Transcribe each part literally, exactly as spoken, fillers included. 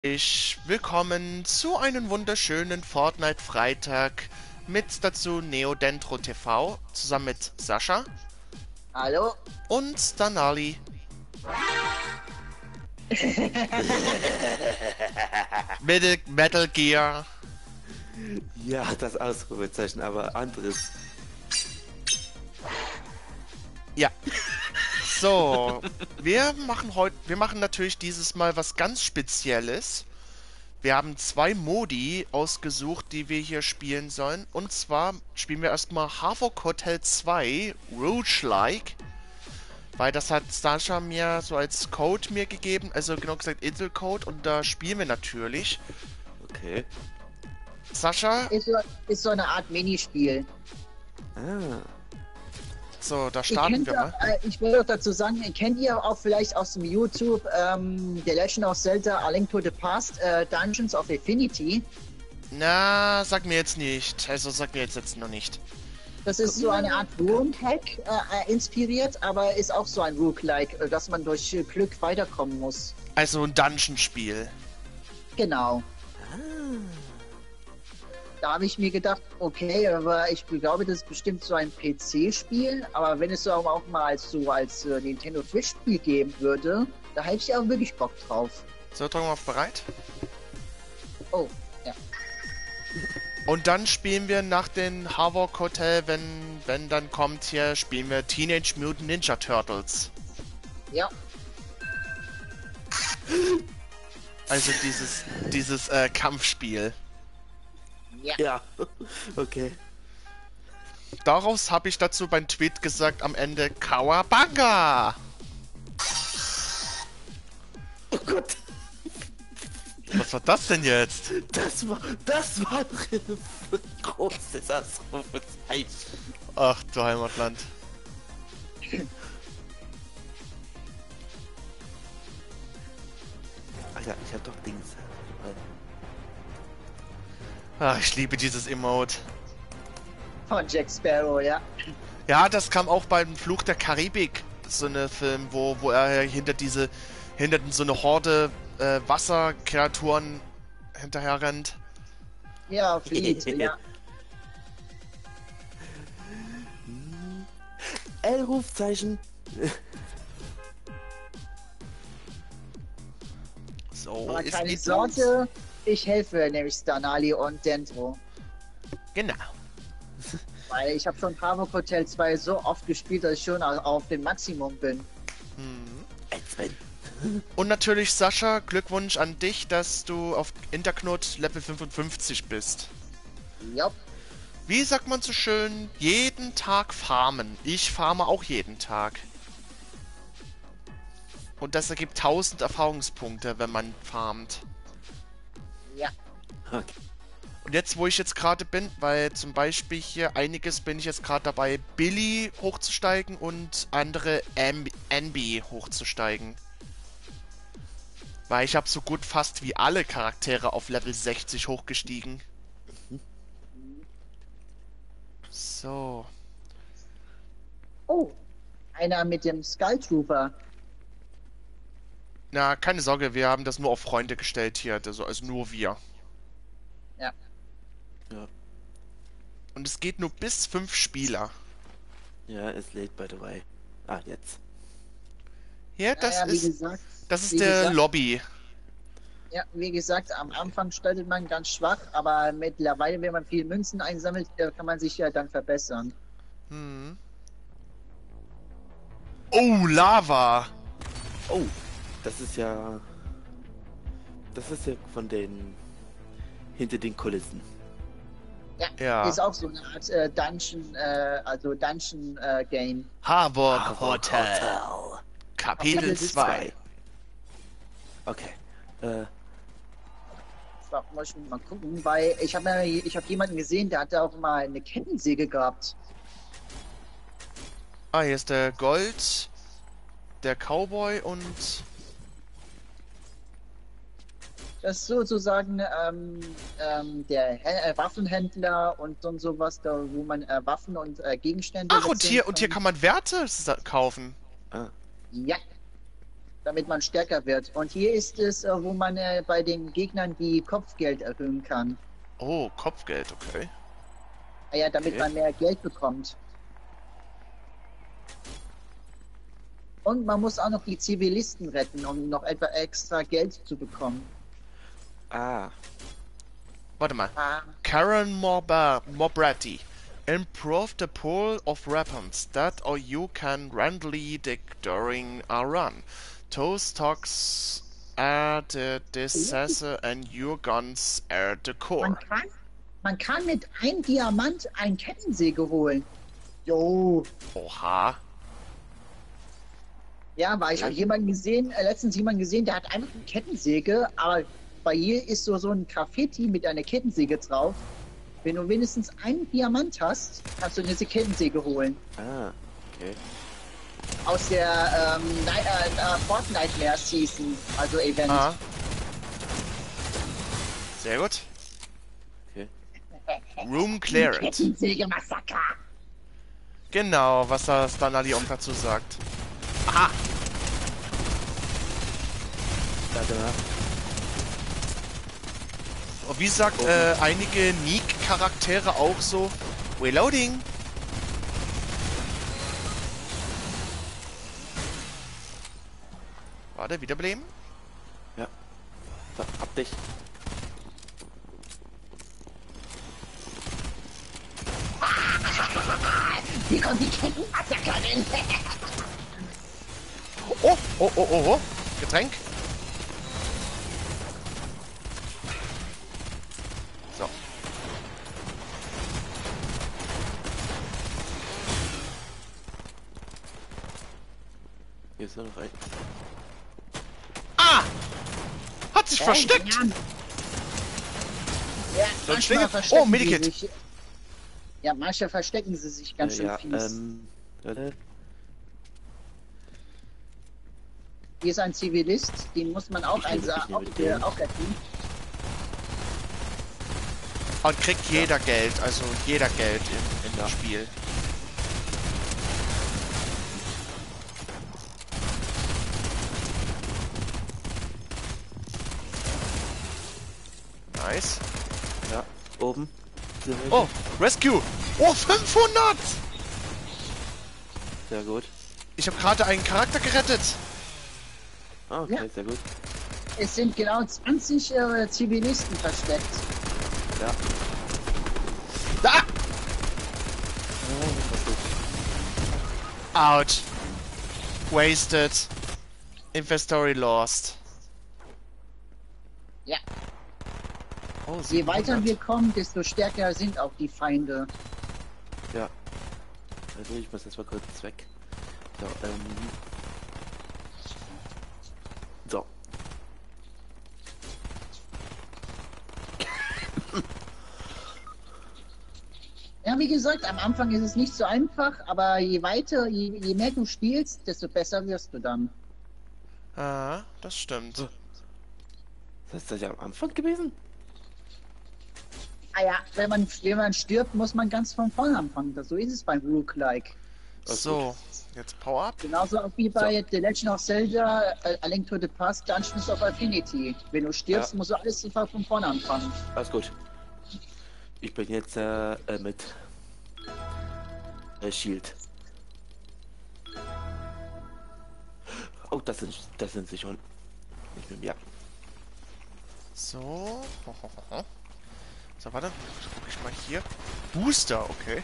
Ich willkommen zu einem wunderschönen Fortnite-Freitag mit dazu Neodentro T V zusammen mit Sascha Hallo? und Danali. Metal, Metal Gear. Ja, das Ausrufezeichen, aber anderes. Ja. So, wir machen heute, wir machen natürlich dieses Mal was ganz Spezielles. Wir haben zwei Modi ausgesucht, die wir hier spielen sollen. Und zwar spielen wir erstmal Havoc Hotel zwei Rouge-like. Weil das hat Sascha mir so als Code mir gegeben, also genau gesagt Intel-Code. Und da spielen wir natürlich. Okay. Sascha, Ist so, ist so eine Art Minispiel. Ah. so, da Ihr starten kennt wir ja, mal. äh, ich will auch dazu sagen, ihr kennt ihr auch vielleicht aus dem YouTube ähm, The Legend of Zelda A Link to the Past, äh, Dungeons of Infinity. Na, sag mir jetzt nicht. Also sag mir jetzt, jetzt noch nicht. Das ist so eine Art Room-Hack äh, äh, inspiriert, aber ist auch so ein Rook-like, äh, dass man durch äh, Glück weiterkommen muss. Also ein Dungeon-Spiel. Genau. Da habe ich mir gedacht, okay, aber ich glaube, das ist bestimmt so ein P C-Spiel, aber wenn es so auch mal als so als äh, Nintendo Switch-Spiel geben würde, da hätte ich auch wirklich Bock drauf. So, drücken wir auf bereit. Oh, ja. Und dann spielen wir nach dem Havoc Hotel, wenn, wenn dann kommt hier, spielen wir Teenage Mutant Ninja Turtles. Ja, Also dieses, dieses äh, Kampfspiel. ja. Ja. Okay. Daraus habe ich dazu beim Tweet gesagt am Ende Kawabanga. Oh Gott. Was war das denn jetzt? Das war. Das war ein großes Ausrufezeichen. Ach du Heimatland. Alter, ich hab doch Dings. Ach, ich liebe dieses Emote. Von Jack Sparrow, ja. Ja, das kam auch beim Fluch der Karibik. So eine Film, wo, wo er hinter diese, hinter so eine Horde äh, Wasserkreaturen hinterher rennt. Ja, flieht, ja. L-Rufzeichen. So Aber ist keine mit Sorge, ich helfe nämlich Stanali und Dentro. uns. Genau. Weil ich habe schon Havoc Hotel zwei so oft gespielt, dass ich schon auf dem Maximum bin. Hm. X-Men. Und natürlich, Sascha, Glückwunsch an dich, dass du auf Interknot Level fünfundfünfzig bist. Ja, Wie sagt man so schön, jeden Tag farmen. Ich farme auch jeden Tag. Und das ergibt tausend Erfahrungspunkte, wenn man farmt. ja. Okay. Und jetzt, wo ich jetzt gerade bin, weil zum Beispiel hier einiges bin ich jetzt gerade dabei, Billy hochzusteigen und andere Ambi hochzusteigen. Weil ich habe so gut fast wie alle Charaktere auf Level sechzig hochgestiegen. So. Oh, einer mit dem Skull Trooper. Na, keine Sorge, wir haben das nur auf Freunde gestellt hier, also, also nur wir. Ja. Ja. Und es geht nur bis fünf Spieler. Ja, es lädt by the way. Ah, jetzt. Ja, das ja, wie ist, gesagt, das ist wie der gesagt, Lobby. Ja, wie gesagt, am Anfang startet man ganz schwach, aber mittlerweile, wenn man viel Münzen einsammelt, äh, kann man sich ja dann verbessern. Hm. Oh, Lava! Oh, das ist ja. Das ist ja von den. Hinter den Kulissen. Ja, Ja. ist auch so eine Art äh, Dungeon, äh, also Dungeon äh, Game. Havoc Hotel. Kapitel Kapitel zwei. Okay. Äh, Da muss ich mal gucken, weil ich habe ja, ich habe jemanden gesehen, der hatte auch mal eine Kettensäge gehabt. Ah, hier ist der Gold, der Cowboy und... Das ist sozusagen ähm, ähm, der Hä- äh, Waffenhändler und so sowas, da wo man äh, Waffen und äh, Gegenstände. Ach, und wechseln hier, und hier kann man Werte sa- kaufen. ah. Ja, damit man stärker wird. Und hier ist es, äh, wo man äh, bei den Gegnern die Kopfgeld erhöhen kann. Oh, Kopfgeld, okay. Ah ja, damit Okay. man mehr Geld bekommt. Und man muss auch noch die Zivilisten retten, um noch etwa extra Geld zu bekommen. Ah, Warte mal. Ah, Karen Morba Mobratti. Improve the pool of weapons that or you can randomly dig during a run. Those stocks are the disaster and your guns are the man, core. kann, man kann mit einem Diamant eine Kettensäge holen. Jo. Oha. Ja, weil ich habe jemanden gesehen, äh, letztens jemanden gesehen, der hat einfach eine Kettensäge, aber bei ihr ist so, so ein Graffiti mit einer Kettensäge drauf. Wenn du wenigstens einen Diamant hast, kannst du diese Kettensäge holen. ah, okay. Aus der ähm, Ni- äh, äh, Fortnite Nightmare Season, also Event. Ah. Sehr gut. Okay. Room cleared. Kettensäge Massaker. Genau, was das dann Ali auch dazu sagt. Aha. Warte mal. Und wie sagt äh, einige Neek-Charaktere auch so, Reloading. Warte, wiederbeleben. Ja. So, hab dich. Hier kommt die Kettenmassakerin. Oh, oh, oh, oh, oh. Getränk. So. Hier ist nur noch ein. Ah! Hat sich versteckt! Ja, ja So ein manchmal Schlinge- verstecken Oh, Medikit. sie sich. Ja, manche verstecken sie sich ganz Äh, schön ja, fies. ähm, warte. Hier ist ein Zivilist, den muss man auch, Ich nehme- einsa- ich nehme auch, den. äh, auch retten. Und kriegt jeder Geld, also jeder Geld in, in Ja. dem Spiel. Nice. Ja, oben. Sind welche. Oh, Rescue! Oh, fünfhundert! Sehr gut. Ich habe gerade einen Charakter gerettet. Ah, okay, Ja. sehr gut. Es sind genau zwanzig äh, Zivilisten versteckt. Ja. Ah! Ah, das war gut. Out. Wasted. Inventory lost. Ja. Oh, Je weiter siebenhundert. wir kommen, desto stärker sind auch die Feinde. Ja. Also ich muss jetzt mal kurz weg. So, ähm. So. Ja, wie gesagt, am Anfang ist es nicht so einfach, aber je weiter, je, je mehr du spielst, desto besser wirst du dann. Ah, das stimmt. So. Das ist das ja am Anfang gewesen? Ah ja, wenn man, wenn man stirbt, muss man ganz von vorne anfangen. So ist es beim Rook-like. Alles So, jetzt Power Up. Genauso auch wie bei The Legend of Zelda, äh, A Link to the Past, Dungeons of Infinity. Wenn du stirbst, Ja. musst du alles sofort von vorne anfangen. Alles gut. Ich bin jetzt äh, äh, mit äh, Shield. Oh, das sind das sind sie schon. Ich bin ja. So. Ho, ho, ho, ho. So, warte. Guck ich mal hier. Booster, okay.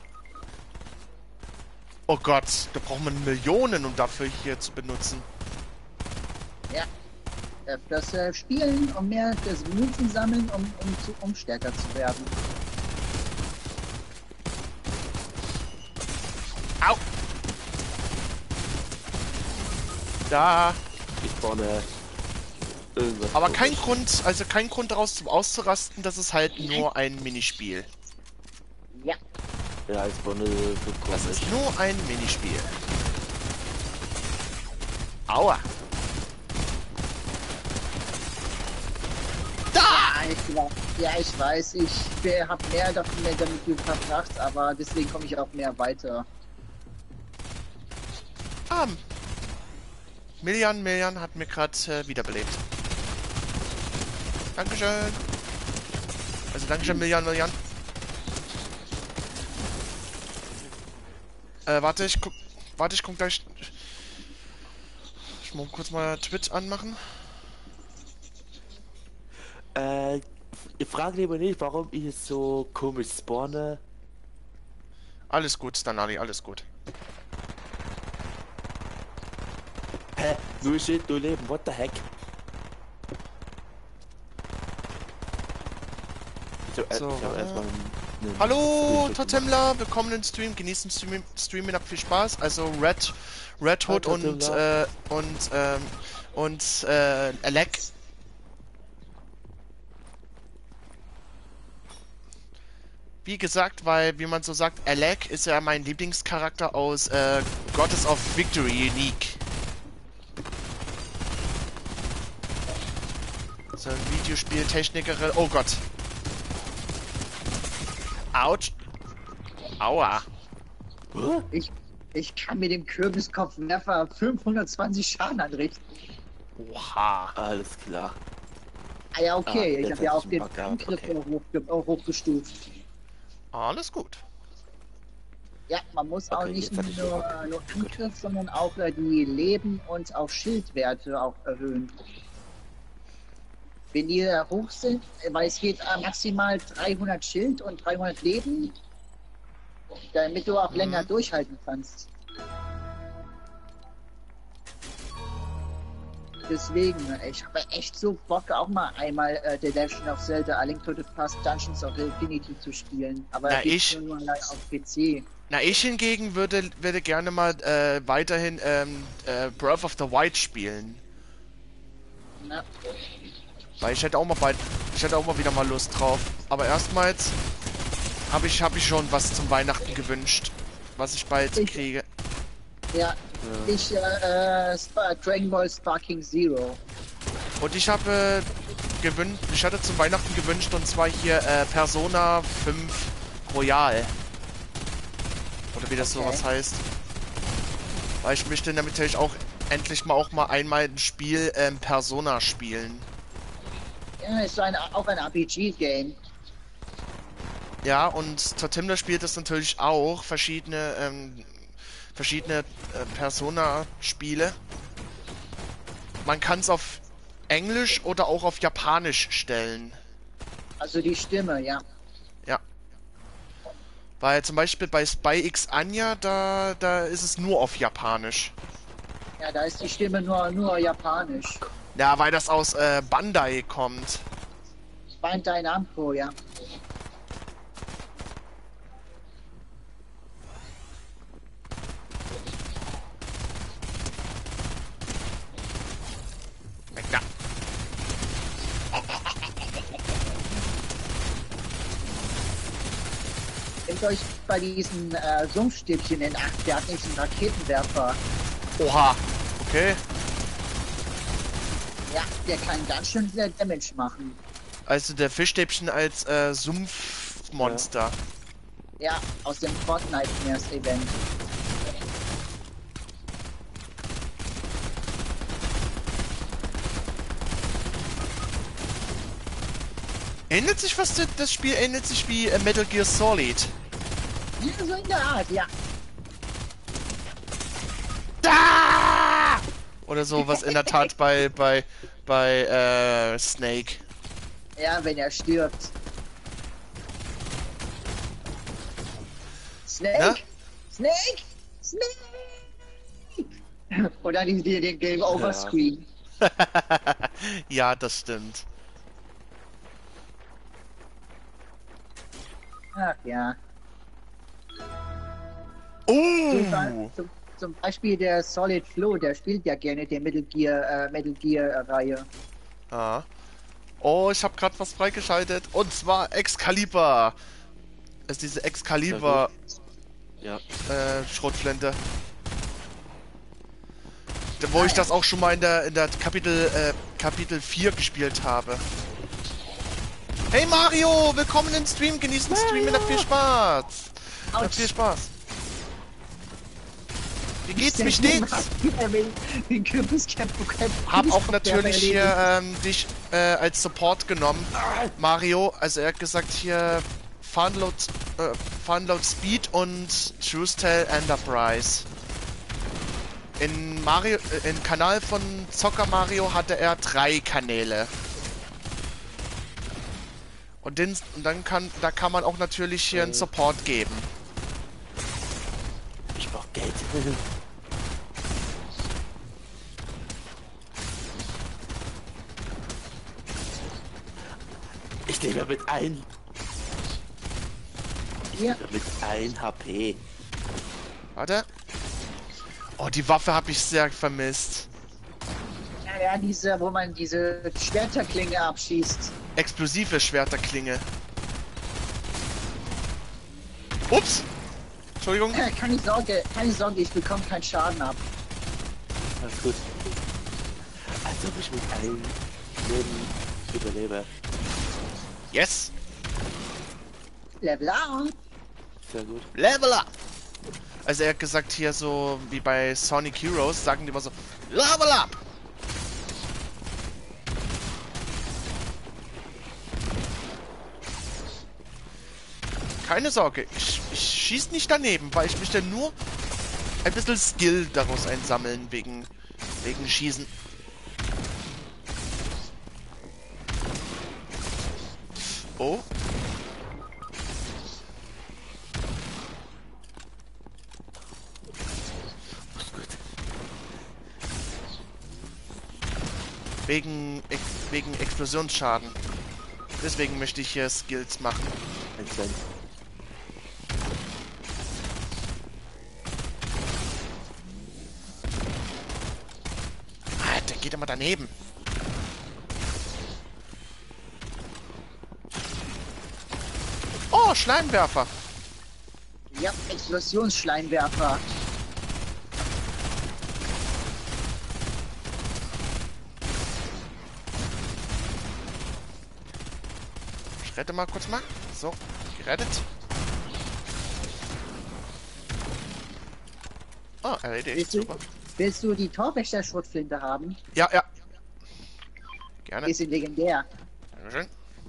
Oh Gott, da braucht man Millionen, um dafür hier zu benutzen. Ja. Öfters äh, spielen, um mehr das Münzen sammeln, um, um, zu, um stärker zu werden. Au! Da. Ich spawne irgendwas. Aber kein komisch. Grund, also kein Grund daraus zum Auszurasten, das ist halt nur ein Minispiel. Ja. Ja, ich spawne so Das komisch. ist nur ein Minispiel. Aua! Da! Ja, ich, glaub- ja, ich weiß, ich habe mehr davon mehr damit verbracht, aber deswegen komme ich auch mehr weiter. Um, Millian, Millian hat mir gerade äh, wiederbelebt. Dankeschön. Also Dankeschön, Millian, Millian. Äh, warte, ich guck. Warte, ich guck gleich. Ich muss kurz mal Twitch anmachen. Äh, ich frage lieber nicht, warum ich jetzt so komisch spawne. Alles gut, Stanali, alles gut. Hä? Nur steht, nur leben, what the heck? So, äh, So, ich hab äh, erstmal einen, einen Hallo, Screenshot Totemler, willkommen in den Stream, genießen Stream, Streamen, habt viel Spaß. Also Red, Red Hood Hi, und, Totemler. äh, und, ähm, und, äh, Alec. Wie gesagt, weil, wie man so sagt, Alec ist ja mein Lieblingscharakter aus, äh, Goddess of Victory Unique. So ein Videospieltechnikerin, oh Gott. Autsch. Aua. Huh? Ich, ich kann mit dem Kürbiskopfwerfer fünfhundertzwanzig Schaden anrichten. Oha. Alles klar. Ah ja, okay. Ah, ich jetzt habe ja hab auch ich den einen Bug gehabt, Angriff okay. hochge auch hochgestuft. Alles gut. Ja, man muss auch Okay, nicht jetzt hatte ich nur, den nur Bug. Gut. Angriff, sondern auch äh, die Leben und auch Schildwerte auch erhöhen. Wenn die äh, hoch sind, äh, weil es geht äh, maximal dreihundert Schild und dreihundert Leben, damit du auch Mhm. länger durchhalten kannst. Deswegen, äh, ich habe echt so Bock, auch mal einmal äh, The Legend of Zelda A Link to the Past Dungeons of Infinity zu spielen. Aber Na, gibt's ich- nur leider auf P C. Na, ich hingegen würde, würde gerne mal äh, weiterhin ähm, äh, Breath of the Wild spielen. Na, Weil ich hätte auch mal bald, ich hätte auch mal wieder mal Lust drauf. Aber erstmals habe ich, habe ich schon was zum Weihnachten gewünscht, was ich bald Ich- kriege. ja, ich, äh, äh, Sp- Dragon Ball Sparking Zero. Und ich habe äh, gewünscht, ich hatte zum Weihnachten gewünscht, und zwar hier äh, Persona fünf Royal. Oder wie das Okay. sowas heißt. Weil ich möchte damit natürlich auch endlich mal auch mal einmal ein Spiel ähm, Persona spielen. Ja, ist ein, auch ein R P G-Game. Ja, und Totemler spielt das natürlich auch, verschiedene, ähm, verschiedene äh, Persona-Spiele. Man kann es auf Englisch oder auch auf Japanisch stellen. Also die Stimme, ja. Ja. Weil zum Beispiel bei Spy X Anya, da, da ist es nur auf Japanisch. Ja, da ist die Stimme nur, nur japanisch. Ja, weil das aus äh, Bandai kommt. Bandai Namco, ja. Ja. Nehmt euch bei diesen äh, Sumpfstäbchen in Acht, der hat nicht einen Raketenwerfer. Oha. Okay. Ja, der kann ganz schön viel Damage machen. Also der Fischstäbchen als äh, Sumpfmonster. Ja, aus dem Fortnite-Event. Ändert sich was, das Spiel ändert sich wie äh, Metal Gear Solid. Ja, so in der Art, ja. Da! Oder so was in der Tat bei bei bei äh, Snake. Ja, wenn er stirbt. Snake? Na? Snake? Snake! Und dann die, die, den Game Over Ja. Screen. Ja, das stimmt. Ach ja. Oh! Zum, zum, zum Beispiel der Solid Flow, der spielt ja gerne die Metal Gear, äh, Metal Gear Reihe. Ah. Oh, ich habe gerade was freigeschaltet. Und zwar Excalibur. Das ist diese Excalibur Ja. äh, Schrotflinte. Da- Wo ich das auch schon mal in der in der Kapitel äh, Kapitel vier gespielt habe. Hey Mario, willkommen im Stream, genießen Stream, habt viel Spaß. Habt viel Spaß. Wie geht's, wie steht's? Den Kürbiscamp. Hab auch natürlich hier ähm, dich äh, als Support genommen, Mario. Also er hat gesagt hier Funload, äh, Funload Speed und Truestel Enterprise. In Mario, äh, im Kanal von Zocker Mario hatte er drei Kanäle. Und, den, und dann kann, da kann man auch natürlich hier einen Support geben. Ich brauch Geld. Ich lebe mit ein. Ich Ja. lebe mit ein H P. Warte. Oh, die Waffe habe ich sehr vermisst. Ja, ja, diese, wo man diese Schwerterklinge abschießt. Explosive Schwerterklinge. Ups! Entschuldigung. Keine Sorge, keine Sorge, ich bekomme keinen Schaden ab. Alles gut. Als ob ich mit einem Leben überlebe. Yes! Level up. Sehr gut. Level up! Also er hat gesagt hier so, wie bei Sonic Heroes, sagen die immer so, Level up! Keine Sorge, ich, ich schieß nicht daneben, weil ich möchte nur ein bisschen Skill daraus einsammeln, wegen, wegen Schießen. Oh. Ist gut. Wegen, Ex wegen Explosionsschaden. Deswegen möchte ich hier Skills machen. Ein Cent. Ah, der geht immer daneben. Oh, Schleimwerfer. Ja, Explosionsschleinwerfer. Ich rette mal kurz mal. So, gerettet. Oh, erledigt. Willst du, Super. willst du die Torwächter-Schrotflinte haben? Ja, ja. Die Gerne. ist legendär. Dankeschön.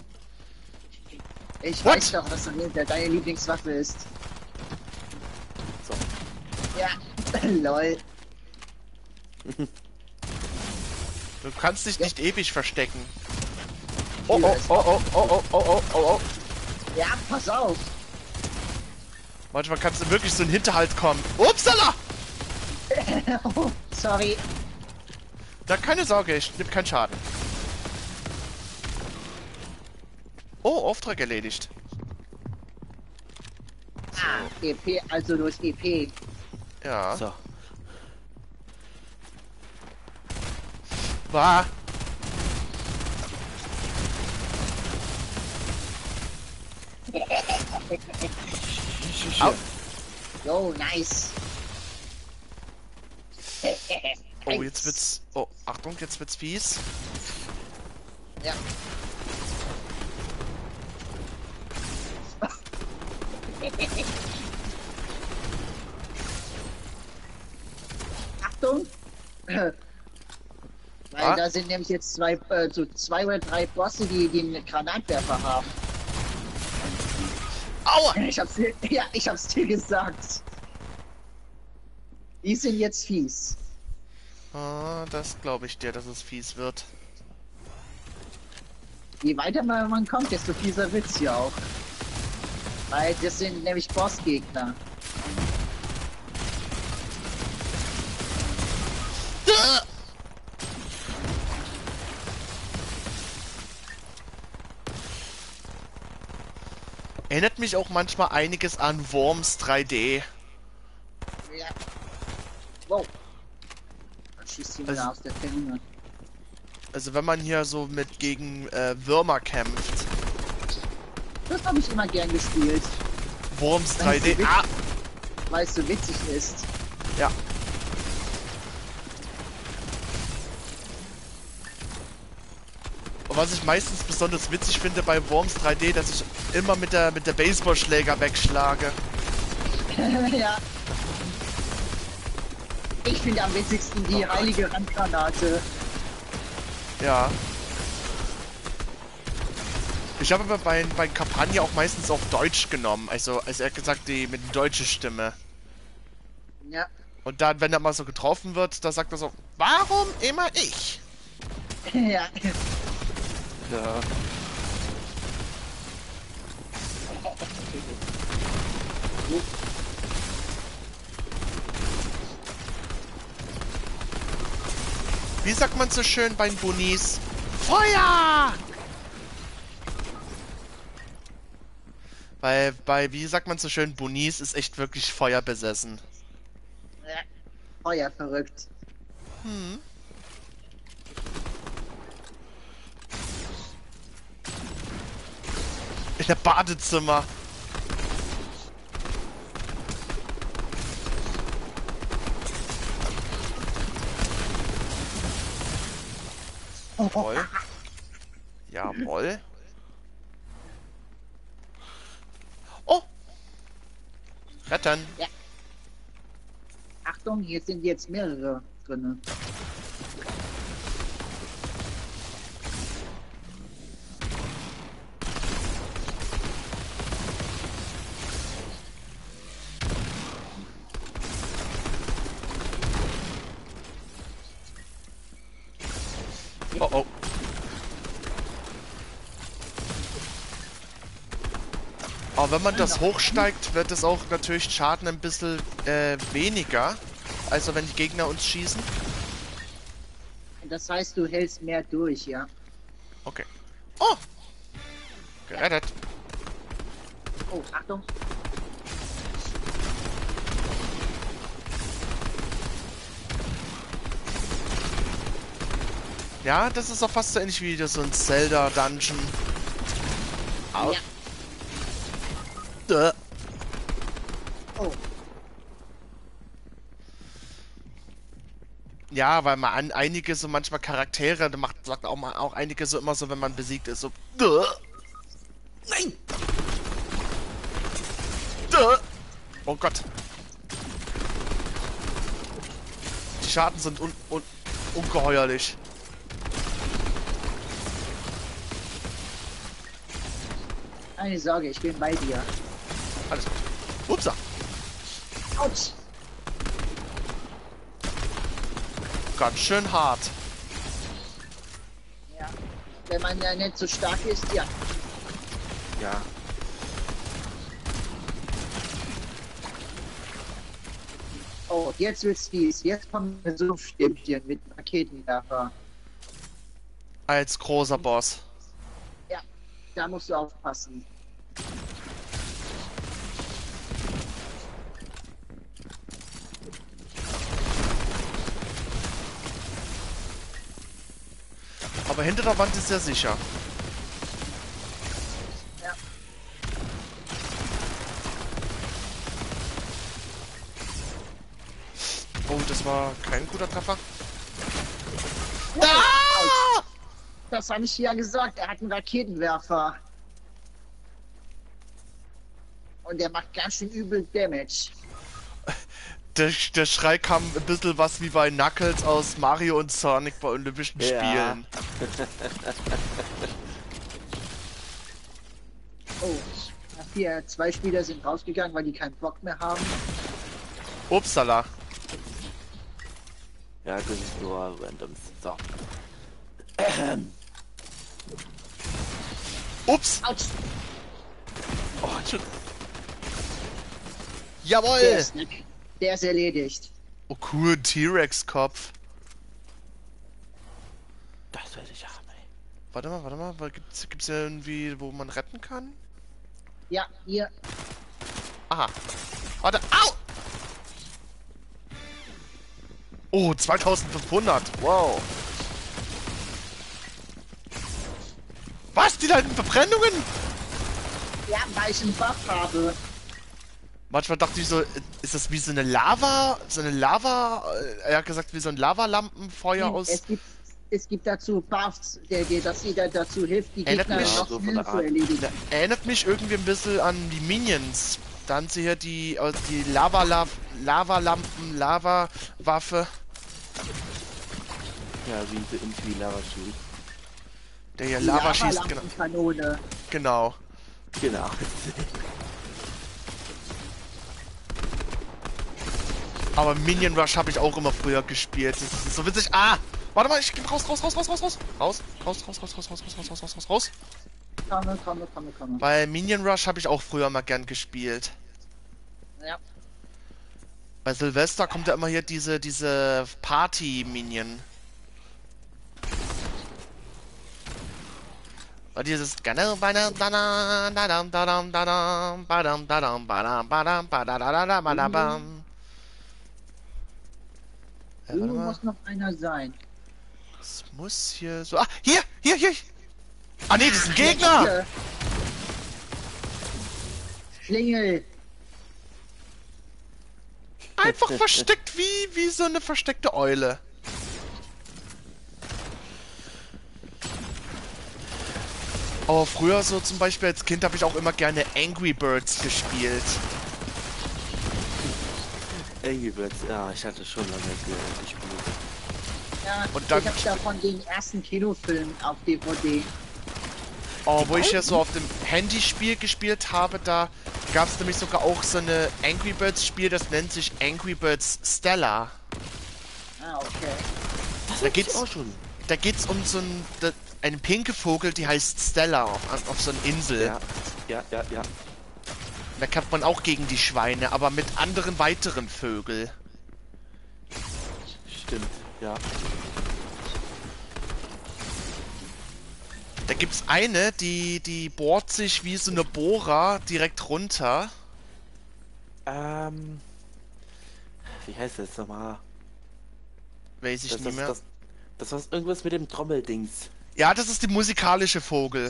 Ich What? weiß doch, was deine Lieblingswaffe ist. So. Ja, lol. Du kannst dich Ja. nicht ewig verstecken. Oh, oh, oh, oh, oh, oh, oh, oh, oh, oh. Ja, pass auf. Manchmal kannst du wirklich so in den Hinterhalt kommen. Upsala! Oh, sorry. Da keine Sorge, ich nehme keinen Schaden. Oh, Auftrag erledigt. Ah, E P, also durch E P. Ja. So. War. Au. Yo, nice. Oh, jetzt wird's. Oh, Achtung, jetzt wird's fies. Ja. Achtung! Weil Ah? da sind nämlich jetzt zwei, äh, so zwei oder drei Bosse, die, die einen Granatwerfer haben. Aua! Ich hab's dir, ja, ich hab's dir gesagt. Die sind jetzt fies. Ah, das glaube ich dir, dass es fies wird. Je weiter man man kommt, desto fieser wird's ja auch. Weil das sind nämlich Bossgegner. Ah! Erinnert mich auch manchmal einiges an Worms drei D. Ja. Wow. Dann schießt jemand Also- aus der Ferne. Also wenn man hier so mit gegen äh, Würmer kämpft. Das habe ich immer gern gespielt, Worms drei D. Weißt du, Ah! weil es so witzig ist. Ja. Und was ich meistens besonders witzig finde bei Worms drei D, dass ich immer mit der mit der Baseballschläger wegschlage. Ja. Ich finde am witzigsten die Oh heilige Handgranate. Ja. Ich habe aber bei, bei Kampagne auch meistens auf Deutsch genommen. Also, als er gesagt, die mit deutscher Stimme. Ja. Und dann, wenn er mal so getroffen wird, da sagt er so, warum immer ich? Ja. Ja. Wie sagt man so schön bei den Bonis? Feuer! Weil bei, wie sagt man so schön, Bonis ist echt wirklich Feuer besessen. Ja. Feuer verrückt. Hm. In der Badezimmer. Jawohl. Jawohl. Oh! Retten. Ja. Achtung, hier sind jetzt mehrere drin. Oh oh. Aber wenn man das hochsteigt, wird es auch natürlich Schaden ein bisschen äh, weniger. Also wenn die Gegner uns schießen. Das heißt, du hältst mehr durch, ja? Okay. Oh! Gerettet. Oh, Achtung. Ja, das ist auch fast so ähnlich wie so ein Zelda-Dungeon. Au. Ja. Duh. Oh, Ja, weil man an einige so manchmal Charaktere, da macht sagt auch mal auch einige so immer so, wenn man besiegt ist, so. Duh. Nein! Duh. Oh Gott. Die Schaden sind un un ungeheuerlich. keine Sorge, ich bin bei dir. Alles gut. Upsa. Autsch! Ganz schön hart. Ja. Wenn man ja nicht so stark ist, ja. Ja. Oh, jetzt wird's fies. Jetzt kommen so ein Stimmchen mit Raketenwerfer. Als großer Boss. Ja, da musst du aufpassen. Aber hinter der Wand ist er sicher. Ja. Oh, das war kein guter Treffer. Ah! Das habe ich ja gesagt. Er hat einen Raketenwerfer. Und der macht ganz schön übel Damage. Der, der Schrei kam ein bisschen was wie bei Knuckles aus Mario und Sonic bei Olympischen Ja. Spielen. Oh, hier, zwei Spieler sind rausgegangen, weil die keinen Bock mehr haben. Upsala. Ja, das ist nur randoms. So. Ups. Autsch! Oh, schon. Der Jawohl. ist, der ist erledigt. Oh cool, T-Rex-Kopf. Das werde ich haben, ey. Warte mal, warte mal. weil Gibt's, gibt's ja irgendwie, wo man retten kann? Ja, hier. Aha. Warte. Au! Oh, zweitausendfünfhundert. Wow. Was? Die da hinten Verbrennungen? Ja, weil ich einen Buff habe. Manchmal dachte ich so, ist das wie so eine Lava, so eine Lava, äh, er hat gesagt, wie so ein Lavalampenfeuer aus... Es gibt, es gibt dazu Buffs, der dir das jeder dazu hilft, die Erinnert Gegner mich- noch so von schnell der zu Art. erledigen. Erinnert mich irgendwie ein bisschen an die Minions Dann sie hier die, äh, die Lava, Lava, Lavalampen, Lava-Waffe. Ja, wie sie irgendwie Lava schießt. Der hier Lava schießt, genau. Kanone. Genau. Genau. Aber Minion Rush habe ich auch immer früher gespielt. Das ist so witzig. Ah! Warte mal, ich geh raus, raus, raus, raus, raus, raus. Raus, raus, raus, raus, raus, raus, raus, raus, raus, raus, raus. Komme, komme, komme, komme. Bei Minion Rush habe ich auch früher mal gern gespielt. Ja. Bei Silvester kommt ja immer hier diese, diese Party-Minion. Und dieses Äh, muss noch einer sein. Es muss hier so... Ah, hier, hier, hier! Ah ne, das ist ein Gegner! Schlingel! Einfach versteckt wie, wie so eine versteckte Eule. Aber früher so zum Beispiel als Kind habe ich auch immer gerne Angry Birds gespielt. Angry Birds, ja, ich hatte schon lange gespielt. Ja, Und dann- ich hab davon den ersten Kinofilm auf D V D. Oh, wo ich ja so auf dem Handyspiel gespielt habe, da gab es nämlich sogar auch so eine Angry Birds Spiel, das nennt sich Angry Birds Stella. Ah, okay. Da geht's, auch schon. da geht's um so ein, da, eine pinke Vogel, die heißt Stella auf, auf so einer Insel. Ja, ja, ja, ja. Da kämpft man auch gegen die Schweine, aber mit anderen weiteren Vögeln. Stimmt, ja. Da gibt's eine, die, die bohrt sich wie so eine Bohrer direkt runter. Ähm. Wie heißt das nochmal? Weiß ich Das, nicht das, mehr. das, das war irgendwas mit dem Trommeldings. Ja, das ist die musikalische Vogel.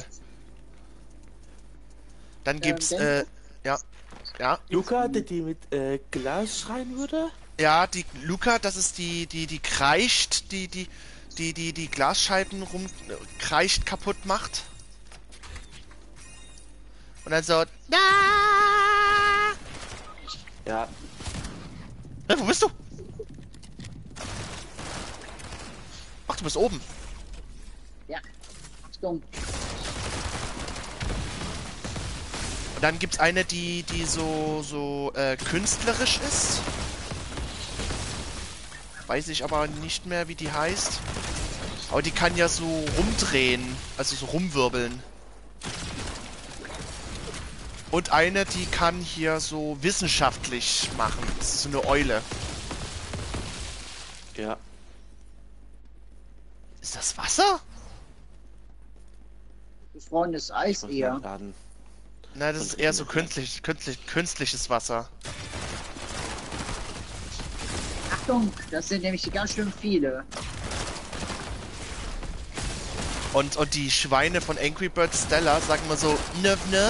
Dann gibt's, Ähm, äh, ja, ja, Luca, der die mit äh, Glas schreien würde? ja, die Luca, das ist die, die, die kreischt, die, die, die, die, die Glasscheiben rum, kreischt kaputt macht. Und dann so, da! Ja. Hey, wo bist du? Ach, du bist oben. Ja. Achtung. Und dann gibt's eine, die, die so, so, äh, künstlerisch ist. Weiß ich aber nicht mehr, wie die heißt. Aber die kann ja so rumdrehen, also so rumwirbeln. Und eine, die kann hier so wissenschaftlich machen. Das ist so eine Eule. Ja. Ist das Wasser? Gefrorenes Eis Muss eher. man laden. Nein, das ist eher so künstlich, künstlich, künstliches Wasser. Achtung, das sind nämlich ganz schön viele. Und, und die Schweine von Angry Birds Stella sagen mal so, nöff, nöff.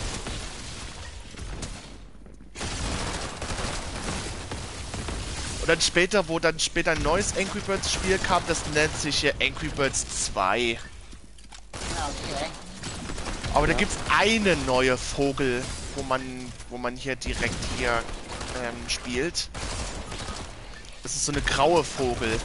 Und dann später, wo dann später ein neues Angry Birds Spiel kam, das nennt sich hier Angry Birds zwei. Ah, okay. Aber da Ja. gibt's eine neue Vogel, wo man, wo man hier direkt hier ähm, spielt. Das ist so eine graue Vogel.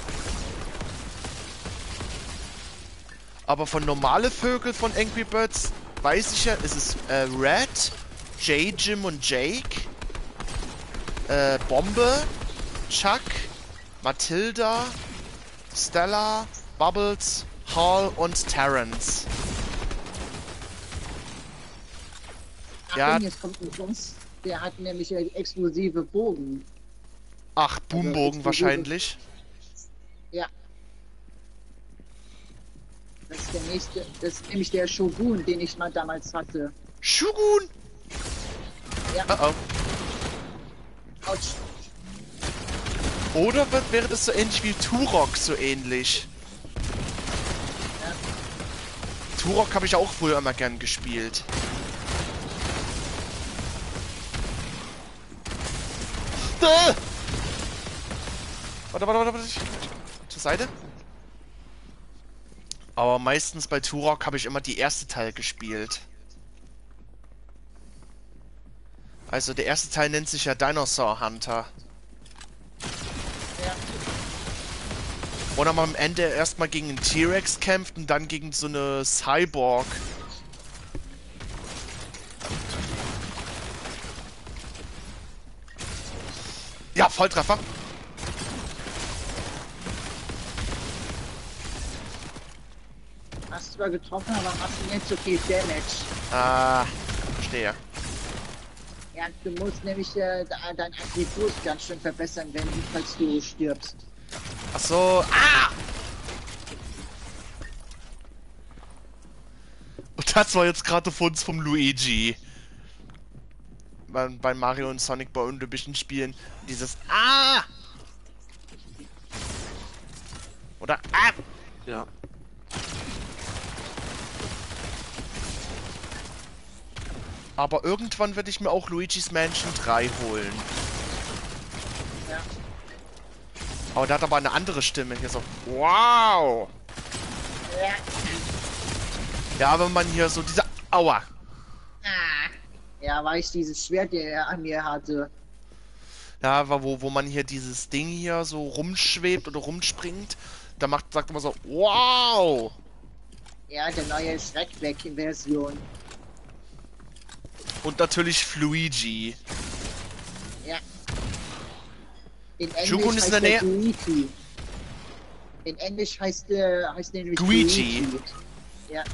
Aber von normale Vögel von Angry Birds weiß ich ja, ist es äh, Red, Jay, Jim und Jake, äh, Bombe, Chuck, Matilda, Stella, Bubbles, Hall und Terrence. Achtung, Ja. jetzt kommt ein Boss. Der hat nämlich äh, explosive Bogen. Ach, Boombogen explosive- wahrscheinlich. Ja. Das ist der nächste. Das ist nämlich der Shogun, den ich mal damals hatte. Shogun! Ja. Oh oh. Autsch. Oder wird, wäre das so ähnlich wie Turok, so ähnlich? Ja. Turok habe ich auch früher immer gern gespielt. Äh! Warte, warte, warte, warte. ich- Zur Seite. Aber meistens bei Turok habe ich immer die erste Teil gespielt. Also der erste Teil nennt sich ja Dinosaur Hunter. Ja. Wo man am Ende erstmal gegen einen T-Rex kämpft und dann gegen so eine Cyborg. Ja, Volltreffer. Hast zwar getroffen, aber machst du nicht so viel Damage. Ah, verstehe. Ja, du musst nämlich äh, de- dein Attribut ganz schön verbessern, wenn falls du stirbst. Ach so. Ah! Und das war jetzt gerade von uns vom Luigi. Bei, bei Mario und Sonic bei Olympischen Spielen. Dieses Ah! Oder Ah! Ja. Aber irgendwann werde ich mir auch Luigi's Mansion drei holen. Ja. Aber der hat aber eine andere Stimme hier so. Wow! Ja. Ja, wenn man hier so diese Aua! Ah. Ja, weil ich dieses Schwert, der er an mir hatte. Ja, aber wo, wo man hier dieses Ding hier so rumschwebt oder rumspringt, da macht, sagt man so, wow! Ja, der neue Schreckbeck-Version. Und natürlich Fluigi. Ja. In Englisch Shogun ist heißt in der der Nähe. Luigi. In Englisch heißt der heißt der nämlich Luigi. Luigi. Ja.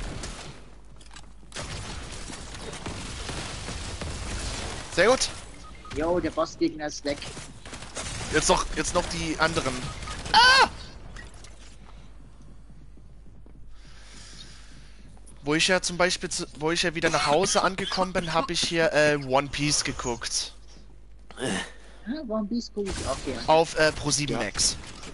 Sehr gut. Jo, der Bossgegner ist weg. Jetzt noch, jetzt noch die anderen. Ah! Wo ich ja zum Beispiel, zu, wo ich ja wieder nach Hause angekommen bin, habe ich hier äh, One Piece geguckt. Ah, One Piece guck ich auch gerne. Auf äh, Pro sieben Ja. Max.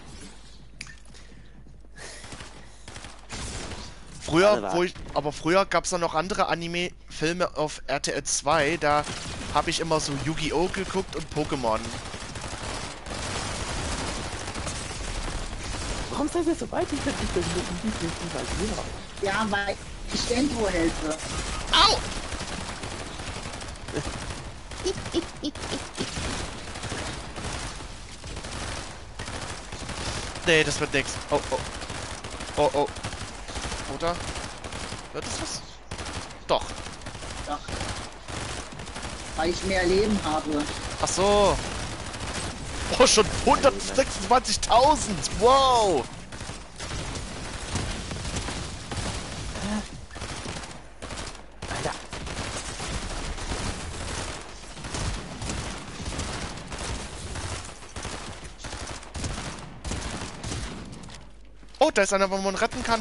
Alle Früher, warten. wo ich, aber früher gab es dann noch andere Anime-Filme auf R T L zwei, da habe ich immer so Yu-Gi-Oh! Geguckt und Pokémon. Warum seid ihr so weit? Ich bin nicht mit dem Lieblings Ja, weil ich Dentro helfe. Au! Nee, das wird nix. Oh, oh. Oh, oh. Oder? Wird das was? Doch. Doch. Weil ich mehr Leben habe. Ach so. Oh, schon hundertsechsundzwanzigtausend. Wow. Alter. Oh, da ist einer, wo man retten kann.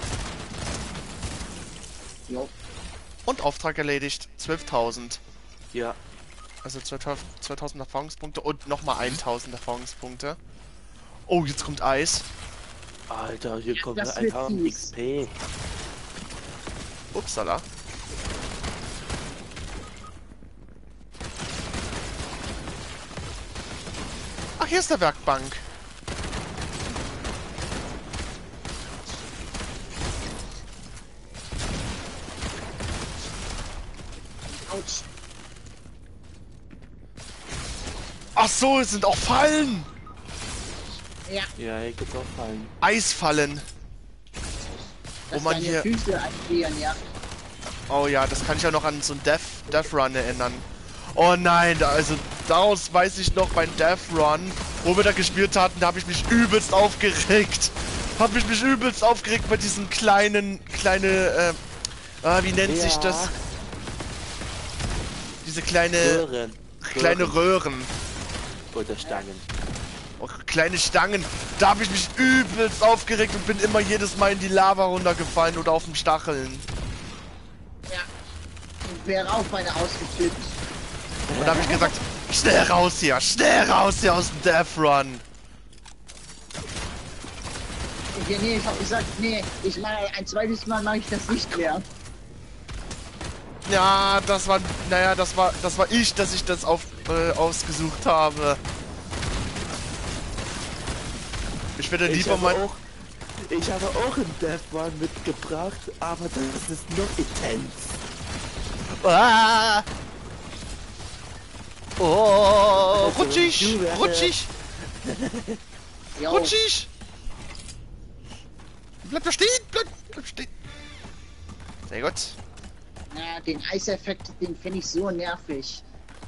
Jo. Und Auftrag erledigt. zwölftausend. Ja. Also zweitausend Erfahrungspunkte und nochmal eintausend Erfahrungspunkte. Oh, jetzt kommt Eis. Alter, hier kommt das ein wird Haufen fies. X P. Upsala. Ach, hier ist der Werkbank. Autsch. Ach so, es sind auch Fallen. Ja, Ja, hier gibt's auch Fallen. Eisfallen. dass man deine hier- Füße einfrieren, ja. Oh ja, das kann ich ja noch an so einen Death, Death Run erinnern. Oh nein, da, also daraus weiß ich noch beim Death Run, wo wir da gespielt hatten, da habe ich mich übelst aufgeregt. Habe ich mich übelst aufgeregt bei diesen kleinen, kleine, äh, ah, wie nennt sich Ja. das? Diese kleine, Röhren. kleine Röhren. Oder Stangen. Oh, kleine Stangen. Da habe ich mich übelst aufgeregt und bin immer jedes Mal in die Lava runtergefallen oder auf den Stacheln. Ja. Und wäre auch meine ausgeflippt. Und da habe ich gesagt, schnell raus hier, schnell raus hier aus dem Death Run. Ja, nee, ich hab gesagt, nee, ich mache ein zweites Mal mache ich das nicht mehr. Ja, das war, naja, das war, das war ich, dass ich das auf, äh, ausgesucht habe. Ich würde Ich lieber habe mal, auch, ich habe auch einen Death One mitgebracht, aber das ist noch intens. ah, Oh, Also, rutschig, du wärst- rutschig, Jo. rutschig. Bleib da stehen, bleib, bleib stehen. Sehr gut. Ja, den Eiseffekt, den finde ich so nervig.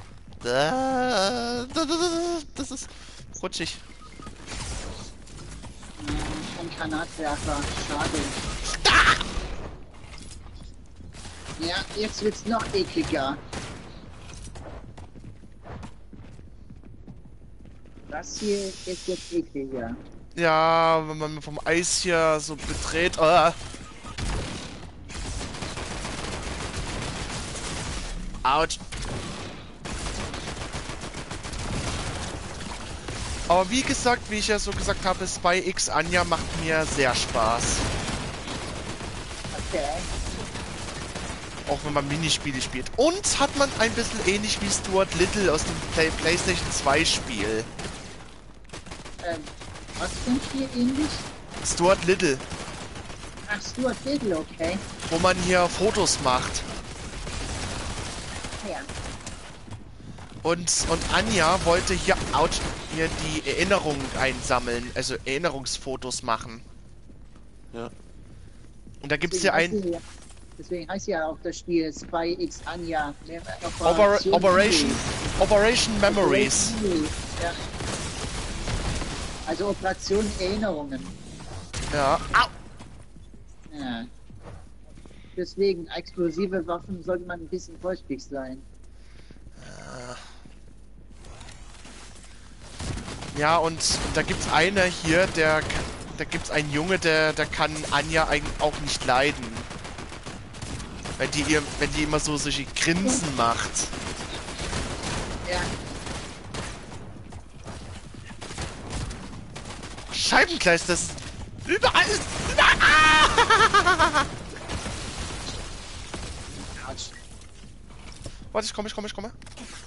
Da, da, da, da, das ist rutschig. Ja, ein Granatwerfer, schade. Ja, jetzt wird's noch ekliger. Das hier ist jetzt ekliger. Ja, wenn man vom Eis hier so bedreht. Oh. Autsch. Aber wie gesagt, wie ich ja so gesagt habe, Spy X Anya macht mir sehr Spaß. Okay. Auch wenn man Minispiele spielt. Und hat man ein bisschen ähnlich wie Stuart Little aus dem Play PlayStation zwei Spiel. Ähm, was für ein Spiel ähnlich? Stuart Little, Ach, Stuart Little, okay. wo man hier Fotos macht. Ja. Und, und Anja wollte hier, ouch, hier die Erinnerungen einsammeln, also Erinnerungsfotos machen. Ja. Und da gibt es Deswegen hier heißt ein sie ja- Deswegen heißt ja auch das Spiel Spy X Anya. Mehr- Oper Operation Operation, Memory. Operation Memories. Operation Memory, Ja. Also Operation Erinnerungen. Ja. Au! Ja. Deswegen, explosive Waffen sollte man ein bisschen vorsichtig sein. Ja, und da gibt's einer hier, der, kann- da gibt's einen Junge, der, der kann Anja eigentlich auch nicht leiden. Wenn die ihr, wenn die immer so solche Grinsen macht. Ja. Scheibengleis, das ist überall, überall. Ah! Autsch. Warte, ich komme, ich komme, ich komme.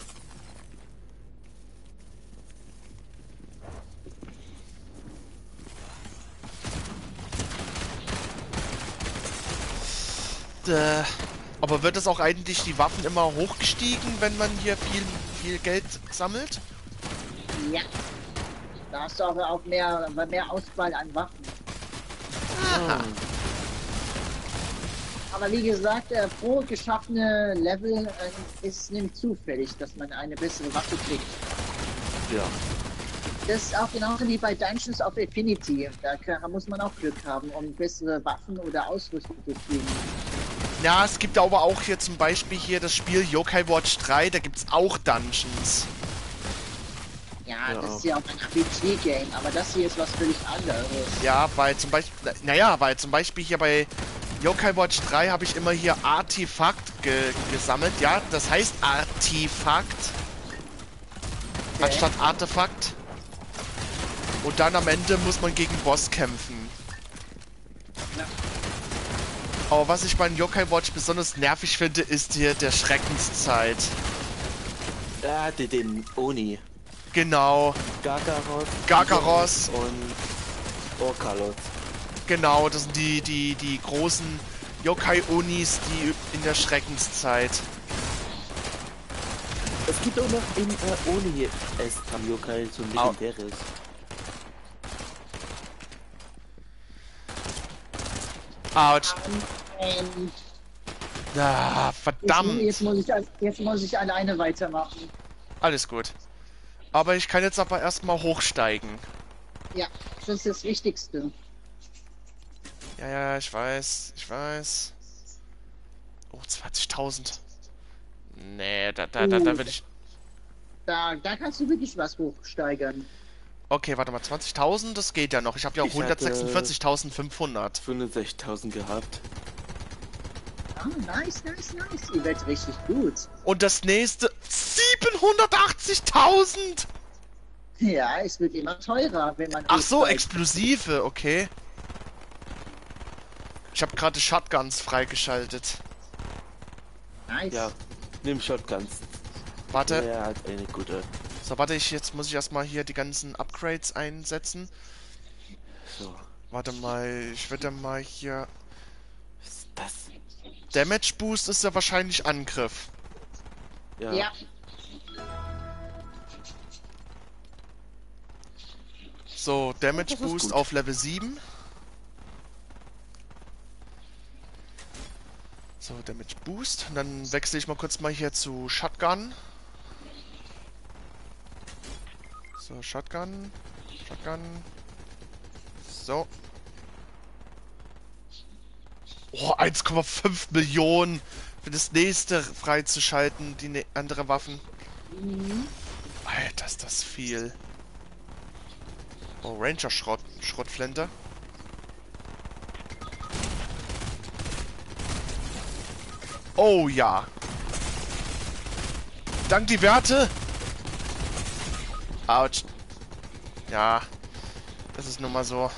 Äh, aber wird es auch eigentlich die Waffen immer hochgestiegen, wenn man hier viel, viel Geld sammelt? Ja. Da hast du aber auch mehr, mehr Auswahl an Waffen. Aha. Aber wie gesagt, äh, pro geschaffene Level äh, ist nämlich zufällig, dass man eine bessere Waffe kriegt. Ja. Das ist auch genauso wie bei Dungeons of Infinity. Da kann, muss man auch Glück haben, um bessere Waffen oder Ausrüstung zu kriegen. Ja, es gibt aber auch hier zum Beispiel hier das Spiel Yokai Watch drei, da gibt's auch Dungeons. Ja, Ja. das ist ja auch ein R P G-Game, aber das hier ist was völlig anderes. Ja, weil zum Beispiel, naja, weil zum Beispiel hier bei Yokai Watch drei habe ich immer hier Artefakt ge gesammelt, ja, das heißt Artefakt, Okay. anstatt Artefakt. Und dann am Ende muss man gegen Boss kämpfen. Ja. Aber was ich bei Yokai Watch besonders nervig finde, ist hier der Schreckenszeit. Ja, die, den Oni. Genau, Gagaros. Gagaros. Und Orkalos. genau, das sind die, die, die großen Yokai-Onis, die in der Schreckenszeit. Es gibt auch noch in äh, Oni es am Yokai so ein Au. legendäres. Autsch. Ähm, Ah, jetzt, verdammt. jetzt, muss ich, jetzt muss ich alleine weitermachen. Alles gut. Aber ich kann jetzt aber erstmal hochsteigen. Ja, das ist das Wichtigste. Ja, ja, ich weiß, ich weiß. Oh, zwanzigtausend. Nee, da, da, da, da will ich... Da, da kannst du wirklich was hochsteigern. Okay, warte mal, zwanzigtausend, das geht ja noch. Ich habe ja auch Ich hatte- hundertsechsundvierzigtausendfünfhundert. fünfundsechzigtausend gehabt. Ah, nice, nice, nice. Ihr werdet richtig gut. Und das nächste... siebenhundertachtzigtausend! Ja, es wird immer teurer, wenn man. Ach so, hochsteigt. Explosive, okay. Ich habe gerade Shotguns freigeschaltet. Nice. Ja, nimm Shotguns. Warte, Der hat eine gute. so warte ich, jetzt muss ich erstmal hier die ganzen Upgrades einsetzen. So. Warte mal, ich würde mal hier... Was ist das? Damage Boost ist ja wahrscheinlich Angriff. Ja. Ja. So, Damage Das ist Boost gut. auf Level sieben. So, Damage Boost. Und dann wechsle ich mal kurz mal hier zu Shotgun. So, Shotgun. Shotgun. So. Oh, eins Komma fünf Millionen für das nächste freizuschalten, die ne andere Waffen. Mhm. Alter, ist das viel. Oh, Ranger-Schrott. Schrottflinte. Oh ja. Dank die Werte. Autsch. Ja. Das ist nun mal so.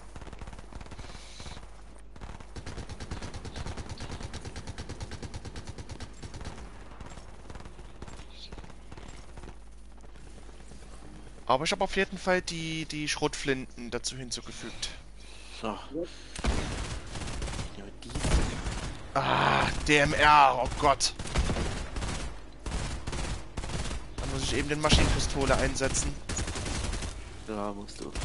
Aber ich habe auf jeden Fall die, die Schrotflinten dazu hinzugefügt. So. Ja, die. Ah, D M R, oh Gott. Dann muss ich eben den Maschinenpistole einsetzen. Ja, musst du.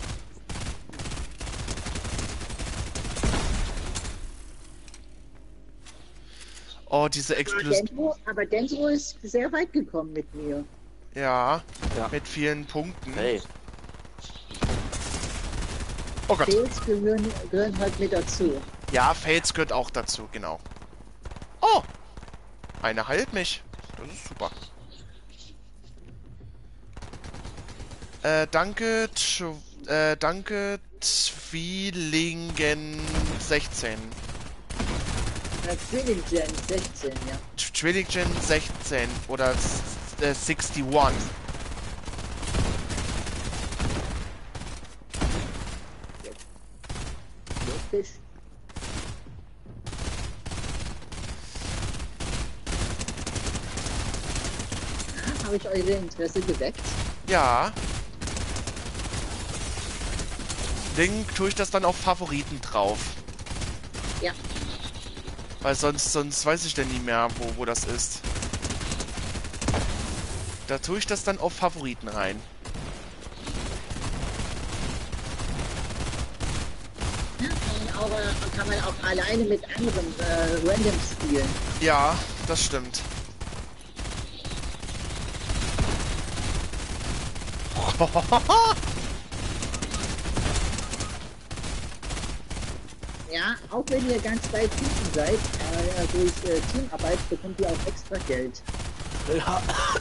Oh, diese Aber Explosion. Dendro, aber Dendro ist sehr weit gekommen mit mir. Ja, Ja. mit vielen Punkten. Hey. Oh Gott. Fails gehören, gehören halt mit dazu. Ja, Fails gehört auch dazu, genau. Oh! Eine heilt mich. Das ist super. Äh, danke, Tsch- äh, danke, Zwillingen sechzehn. Äh, Zwilling Gen sechzehn, ja. Twillingen sechzehn oder s- äh, einundsechzig. Lustig. Ja, habe ich eure Interesse geweckt? Ja. Ding tue ich das dann auf Favoriten drauf. Ja. Weil sonst, sonst weiß ich denn nie mehr, wo, wo das ist. Da tue ich das dann auf Favoriten rein. Ja, kann man auch, äh, kann man auch alleine mit anderen äh, Random spielen. Ja, das stimmt. Ja, auch wenn ihr ganz weit hinten seid, äh, durch äh, Teamarbeit bekommt ihr auch extra Geld. Ja.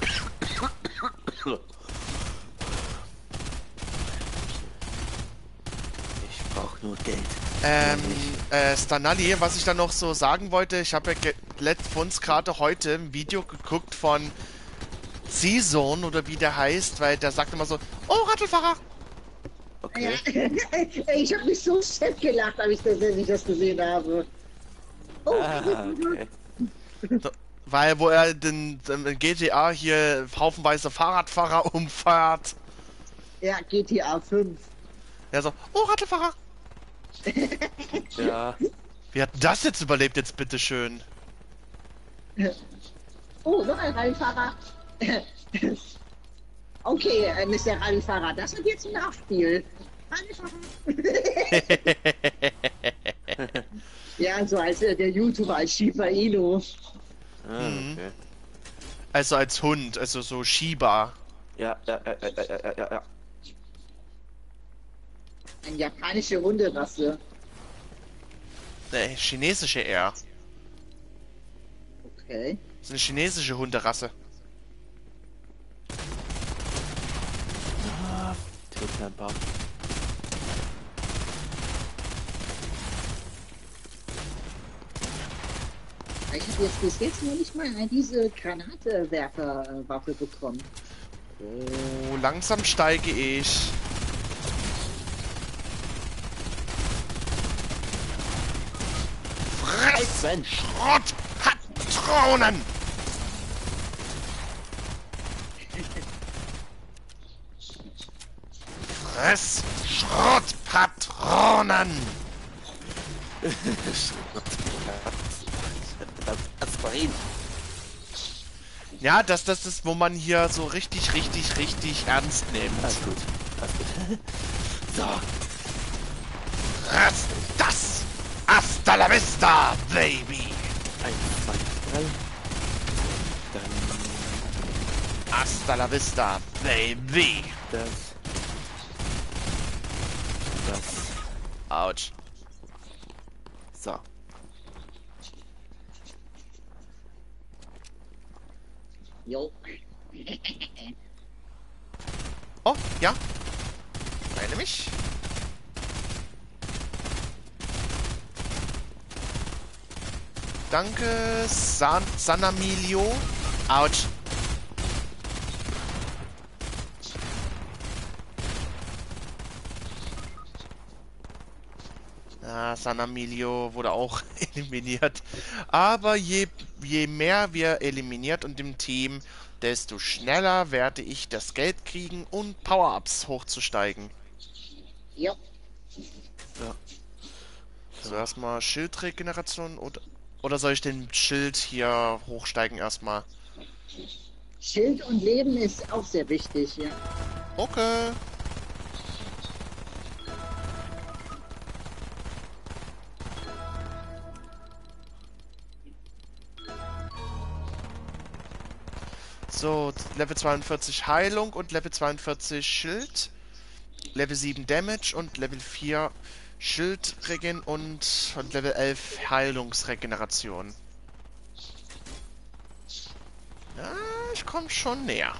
Ich brauche nur Geld. Ähm, Nicht. äh, Stanali, was ich da noch so sagen wollte, ich habe ja ge- letzt von uns gerade heute ein Video geguckt von Z-Zone oder wie der heißt, weil der sagt immer so, oh, Radlfahrer! Okay. Ja, ich habe mich so fett gelacht, als ich das, als ich das gesehen habe. Oh, Ah, okay. So, weil, wo er den, den G T A hier haufenweise Fahrradfahrer umfährt. ja, G T A fünf. Er so, oh, Radlfahrer! Ja. Wie hat das jetzt überlebt jetzt, bitteschön? Oh, noch ein Rallye-Fahrer. Okay, äh, Mister Rallye-Fahrer, das wird jetzt ein Nachspiel. Rallye-Fahrer. Ja, so als äh, der YouTuber, als Shiba Inu. Ah, Mhm. okay. Also als Hund, also so Shiba. Ja, ja, ja, ja, ja, ja, ja, ja. Eine japanische Hunderasse. Ne, chinesische eher. Okay. Das ist eine chinesische Hunderasse. Ah, tut mir ein paar. Ich habe jetzt bis jetzt noch nicht mal diese Granatwerfer-Waffe bekommen. Oh, langsam steige ich. Fress! Sven. Schrottpatronen! Fress! Schrottpatronen! Aspirin. Ja, das, das ist, wo man hier so richtig, richtig, richtig ernst nimmt. Alles gut. Alles gut. So. Das, das. Hasta la vista, baby. Eins, zwei, drei. Dann Hasta la vista, baby. das. Das. Autsch. So. Jo. Oh, ja. Meine mich. Danke, San Sanamilio. Autsch. Ah, Sanamilio wurde auch eliminiert. Aber je, je mehr wir eliminiert und im Team, desto schneller werde ich das Geld kriegen und Power-Ups hochzusteigen. Jo. Ja. So, erstmal Schildregeneration oder, oder soll ich den Schild hier hochsteigen erstmal? Schild und Leben ist auch sehr wichtig, ja. Okay. So, Level zweiundvierzig Heilung und Level zweiundvierzig Schild. Level sieben Damage und Level vier Schildregen und, und Level elf Heilungsregeneration. Ja, ich komme schon näher.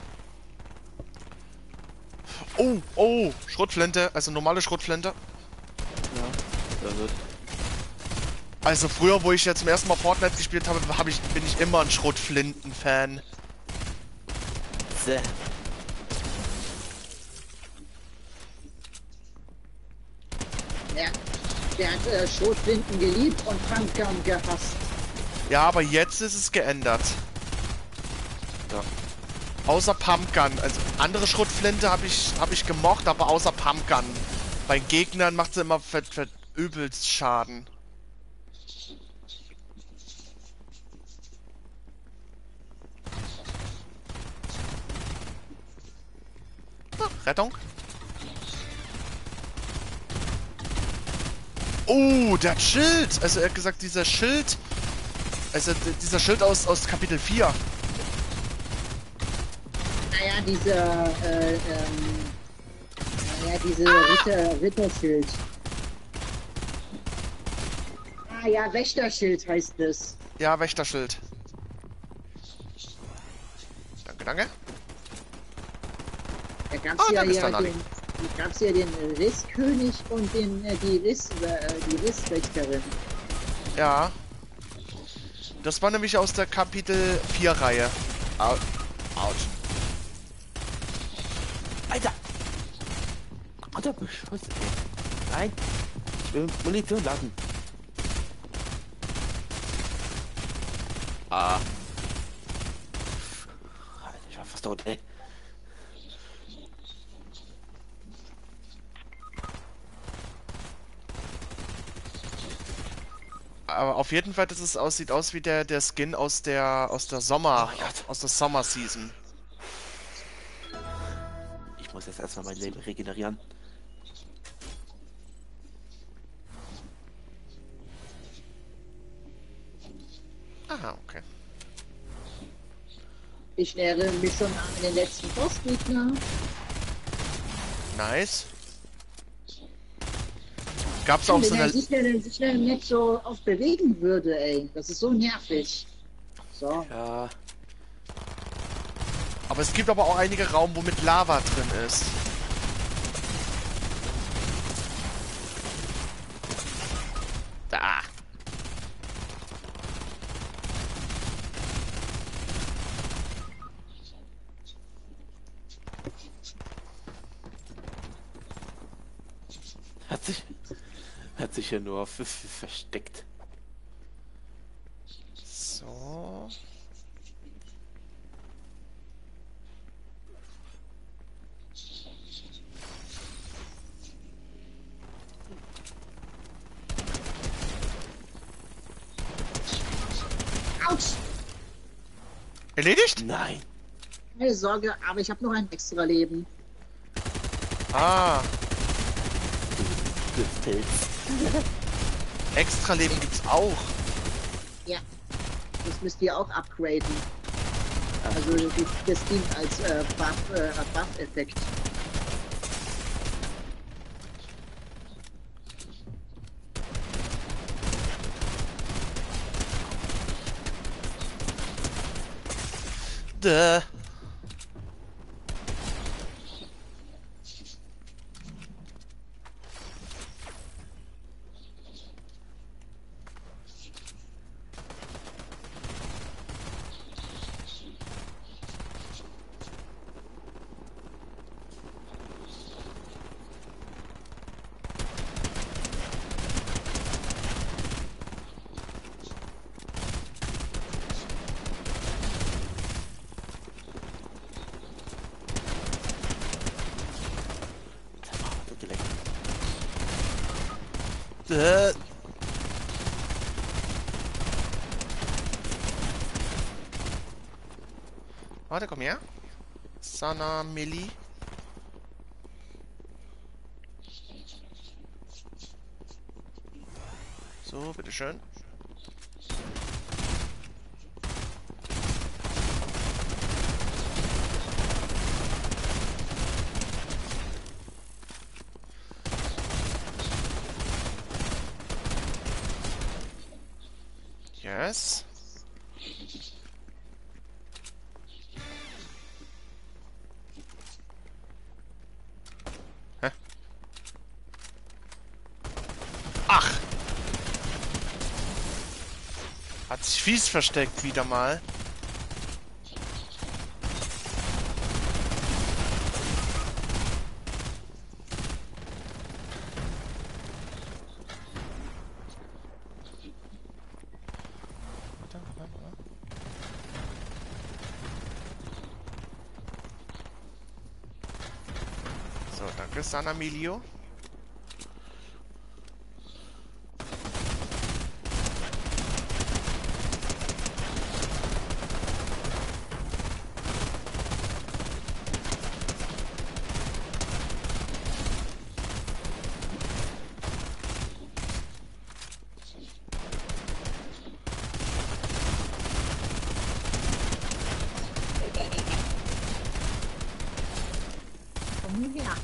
Oh, oh, Schrotflinte, also normale Schrotflinte. Ja. Da wird. Also früher, wo ich jetzt zum ersten Mal Fortnite gespielt habe, hab ich, bin ich immer ein Schrotflinten-Fan. Zäh. Ja. Der hat äh, Schrotflinten geliebt und Pumpgun gehasst. Ja, aber jetzt ist es geändert. Ja. Außer Pumpgun. Also andere Schrotflinte habe ich, hab ich gemocht, aber außer Pumpgun. Bei Gegnern macht sie immer für, für übelst Schaden. Ah, Rettung. Oh, der hat Schild. Also er hat gesagt, dieser Schild. Also dieser Schild aus, aus Kapitel vier. Naja, dieser, äh, ähm, naja, diese Ritter, Ritterschild. Ah ja, Wächterschild heißt es. Ja, Wächterschild. Danke, danke. Da gab's Ah, ja, danke, ja Stanley. den, da gab's ja den Risskönig und den, äh, die Riss, äh, die Risswächterin. Ja. Das war nämlich aus der Kapitel vier Reihe. Au. Autsch. Alter! Alter, Beschuss. Nein! Ich will Munition laden. Ah. Alter, ich war fast tot, ey. Aber auf jeden Fall, dass es aussieht aus wie der, der Skin aus der aus der Sommer, Oh Gott. aus der Summer Season. Ich muss jetzt erstmal mein Leben regenerieren. Aha, okay. Ich nähere mich schon an den letzten Bossgegner. Nice. Gab's auch so Wenn er eine... sich dann sich dann nicht so oft bewegen würde, ey. Das ist so nervig. So. Ja. Aber es gibt aber auch einige Raum, wo mit Lava drin ist. Da. Hat sich. Hat sich ja nur f- f- versteckt. So. Autsch! Erledigt? Nein. Keine Sorge, aber ich habe noch ein extra Leben. Ah. Glückspilz. Extra Leben gibt's auch. Ja. Das müsst ihr auch upgraden. Ach, Also das, das dient als äh, Buff, äh, Buff-Effekt. Duh. Duh. Warte, komm her. Sana Milli. So, bitteschön. Yes. Hä? Ach! Hat sich fies versteckt wieder mal. So, danke, San Emilio. Komm her.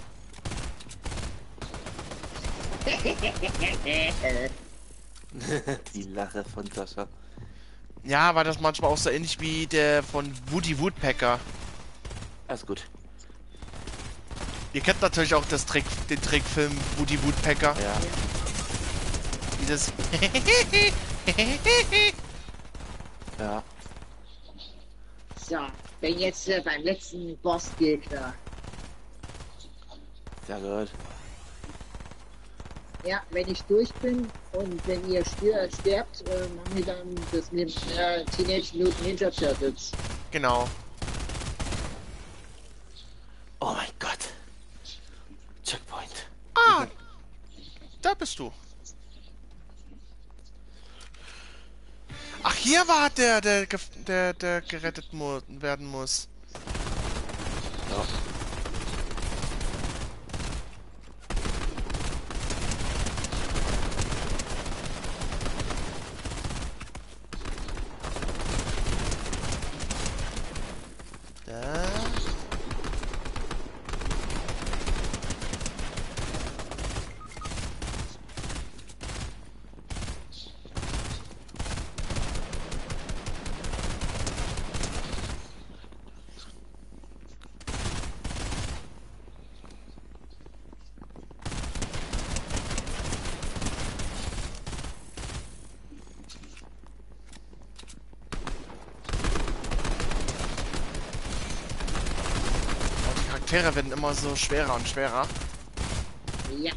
Die Lache von Sascha. Ja, war das manchmal auch so ähnlich wie der von Woody Woodpecker. Alles gut. Ihr kennt natürlich auch das Trick, den Trickfilm Woody Woodpecker. Ja. Dieses Ja. So, bin jetzt äh, beim letzten Bossgegner. Sehr gut. Ja, wenn ich durch bin und wenn ihr stir sterbt, äh, machen wir dann das mit äh, Teenage Mutant Ninja Turtles. Genau. Oh mein Gott. Checkpoint. Ah, da bist du. Ach, hier war der, der, gef- der, der gerettet mu werden muss. Ja. Da. Charaktere werden immer so schwerer und schwerer. Ja,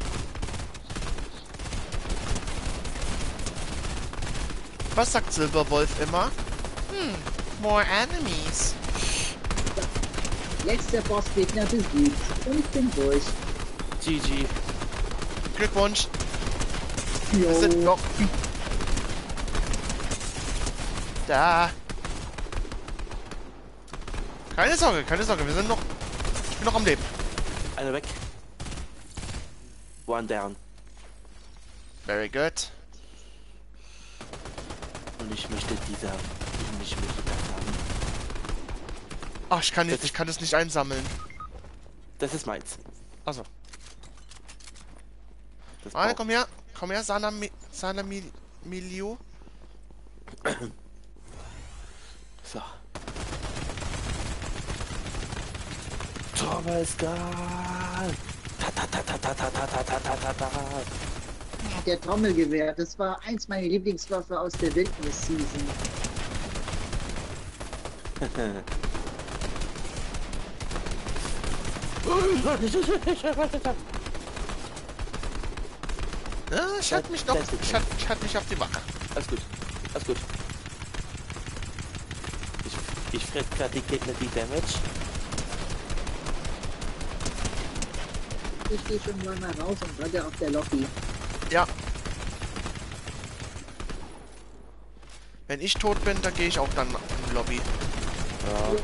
Was sagt Silberwolf immer? Hm, more enemies. letzter Bossgegner besiegt und ich bin durch. G G. Glückwunsch. Wir sind noch da. Keine Sorge, keine Sorge, wir sind noch. Ich bin noch am Leben. Einer weg. One down. Very good. Und ich möchte dieser... Ich möchte das haben. Ach, ich kann nicht, ich kann das nicht einsammeln. Das ist meins. Also. Das Ah, brauch- komm her. Komm her, Sana, Mi Sana Mi Milio. So. Trommelskal! Ta ta ta ta ta ta ta ta ta ta ta ta. Der Trommelgewehr, das war eins meiner Lieblingswaffe aus der Wildnis-Season. Ja, ich halte mich noch. Ich halte ich halt mich auf die Wache. Alles gut. Alles gut. Ich, ich fress gerade die Gegner die Damage. Ich gehe schon mal mal raus und warte auf der Lobby. Ja. Wenn ich tot bin, dann gehe ich auch dann in die Lobby. Ja.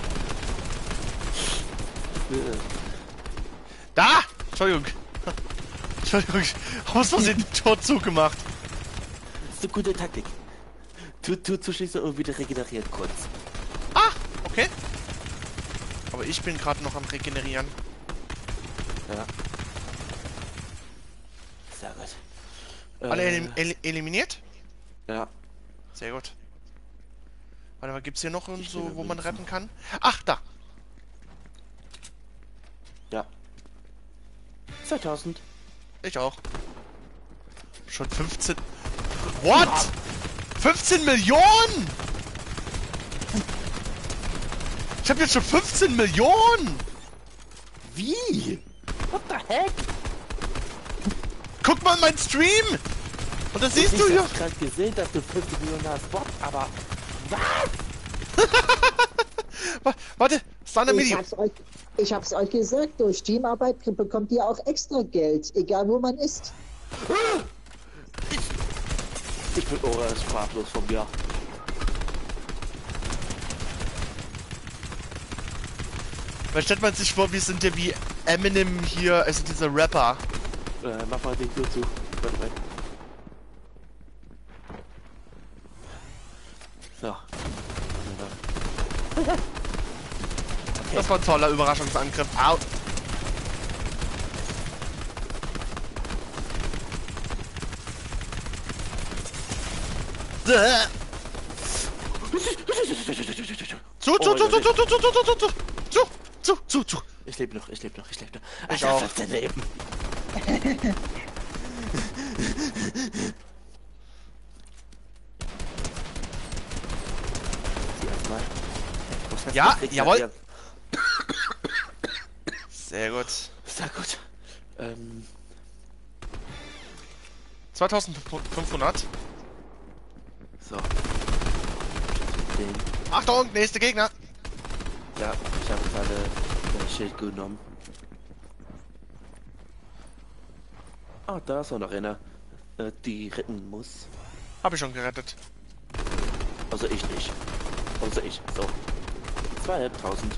Da! Entschuldigung. Entschuldigung. Aus Versehen den Tor zugemacht. Das ist eine gute Taktik. Tu, tu zuschließen und wieder regeneriert kurz. Ah! Okay. Aber ich bin gerade noch am Regenerieren. Ja. Sehr gut. Alle Äh, elim el eliminiert? Ja. Sehr gut. Warte mal, gibt's hier noch Ich so, will wo man Münzen. retten kann? Ach, da! Ja. zweitausend. Ich auch. Schon fünfzehn... What? fünfzehn Millionen? Ich habe jetzt schon fünfzehn Millionen! Wie? What the heck? Guck mal in meinen Stream! Und das siehst ich du ja! hab gerade gesehen, dass du fünfzig Millionen hast. What? Aber... Was? Wa- Warte, Sana Ich Medium. hab's, euch, ich hab's euch gesagt, durch Teamarbeit bekommt ihr auch extra Geld, egal wo man ist. Ich bin oh, er ist sprachlos von mir. Weil stellt man sich vor, wir sind ja wie Eminem hier, also dieser Rapper. Äh, mach mal die Tür zu. Warte, warte. So. Das war ein toller Überraschungsangriff. Au. Däh. Zu, zu, zu, zu, zu, zu, zu, zu, zu, zu, zu, zu, zu, zu. Ich lebe noch, ich lebe noch, ich lebe noch. Ich hab auch. fünfzehn Leben. Sieh erstmal. Was hast Ja, du gekriegt? jawohl. Ja, Sehr gut. sehr gut. Ähm, zweitausendfünfhundert. so. Den. Achtung, nächste Gegner. Ja, ich habe gerade das Schild genommen. Ah, da ist auch noch einer, äh, die retten muss. Hab ich schon gerettet. Also ich nicht. Also ich. So. Zweitausend.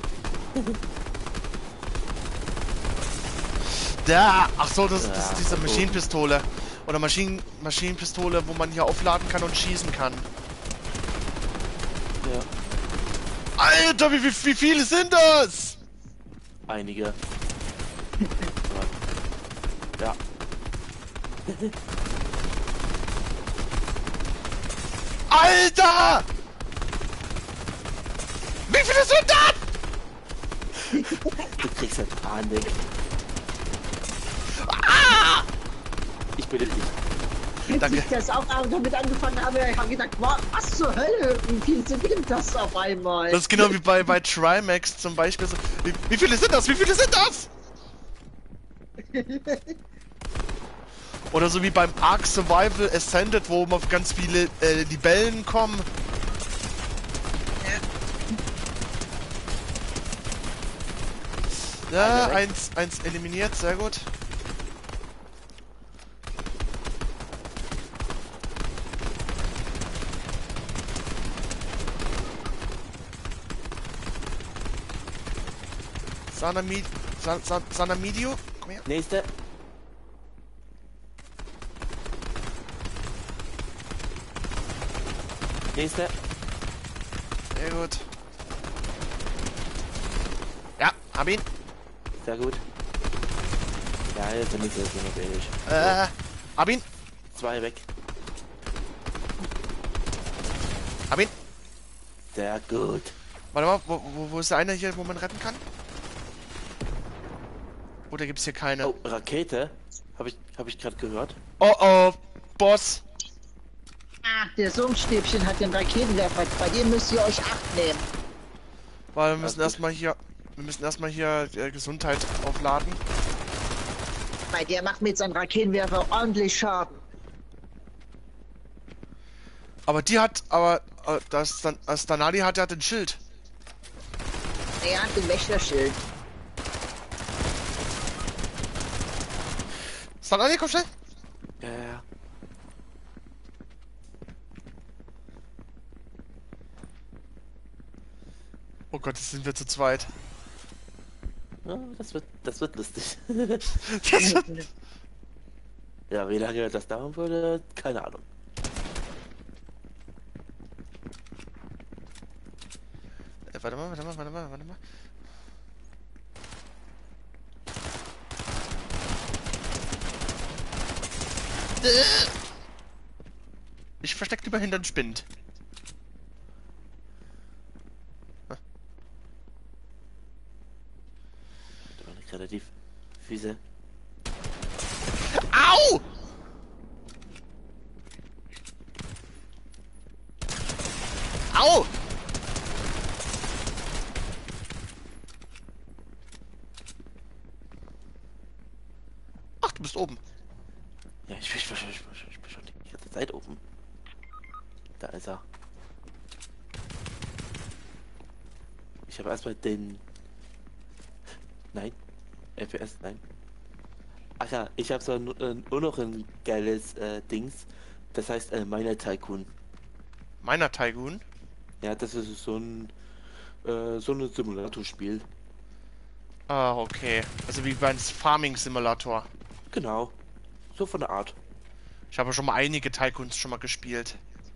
Da. Ach so, das, das Ja, ist diese oh. Maschinenpistole. Oder Maschinen, Maschinenpistole, wo man hier aufladen kann und schießen kann. Ja. Alter, wie, wie, wie viele sind das? Einige. Ja. Alter! Wie viele sind das? Du kriegst halt Panik. Ah! Ich bin nicht. Als Danke. ich das auch damit angefangen habe, habe ich gedacht, wow, was zur Hölle, wie viel sind denn das auf einmal? Das ist genau wie bei, bei Trimax zum Beispiel. So, wie, wie viele sind das? Wie viele sind das? Oder so wie beim Ark Survival Ascended, wo immer ganz viele äh, Libellen kommen. Ja, Eine weg. eins, eins eliminiert, sehr gut. Sanami, San, San, Sanamidio, komm her. Nächste. Nächste. Sehr gut. Ja, hab ihn. Sehr gut. Ja, jetzt bin ich jetzt nur noch ehrlich. Äh, hab ihn. Zwei weg. Hab ihn. Sehr gut. Warte mal, wo, wo, wo ist der eine hier, wo man retten kann? Oder gibt's hier keine? Oh, Rakete. Habe ich, hab ich gerade gehört. Oh oh, Boss. Ach, der Sumpfstäbchen hat den Raketenwerfer. Bei dem müsst ihr euch acht nehmen. Weil wir müssen gut. erstmal hier, wir müssen erstmal hier äh, Gesundheit aufladen. Bei der macht mit seinem Raketenwerfer ordentlich Schaden. Aber die hat, aber äh, das dann, das Danali hat ja den Schild. Er hat den Wächterschild. Danali, komm schnell. Ja, ja, ja. Oh Gott, jetzt sind wir zu zweit. Ja, das wird, das wird lustig. Das wird, Ja, wie lange das dauern würde, keine Ahnung. äh, warte mal, warte mal, warte mal, warte mal. Ich verstecke lieber hinter den Spind. Das war nicht relativ fiese. Au! Au! Ach, du bist oben. Ja, ich, ich, ich, ich, ich, ich bin schon die ganze Zeit oben. Da ist er. Ich habe erstmal den... Nein. F P S, nein. Ach ja, ich habe so ein, äh, nur noch ein geiles äh, Dings. Das heißt äh, Miner Tycoon. Meiner Tycoon. Ja, das ist so ein äh, so ein Simulatorspiel. Ah, okay. Also wie beim Farming Simulator. Genau. So von der Art. Ich habe schon mal einige Tycoons schon mal gespielt.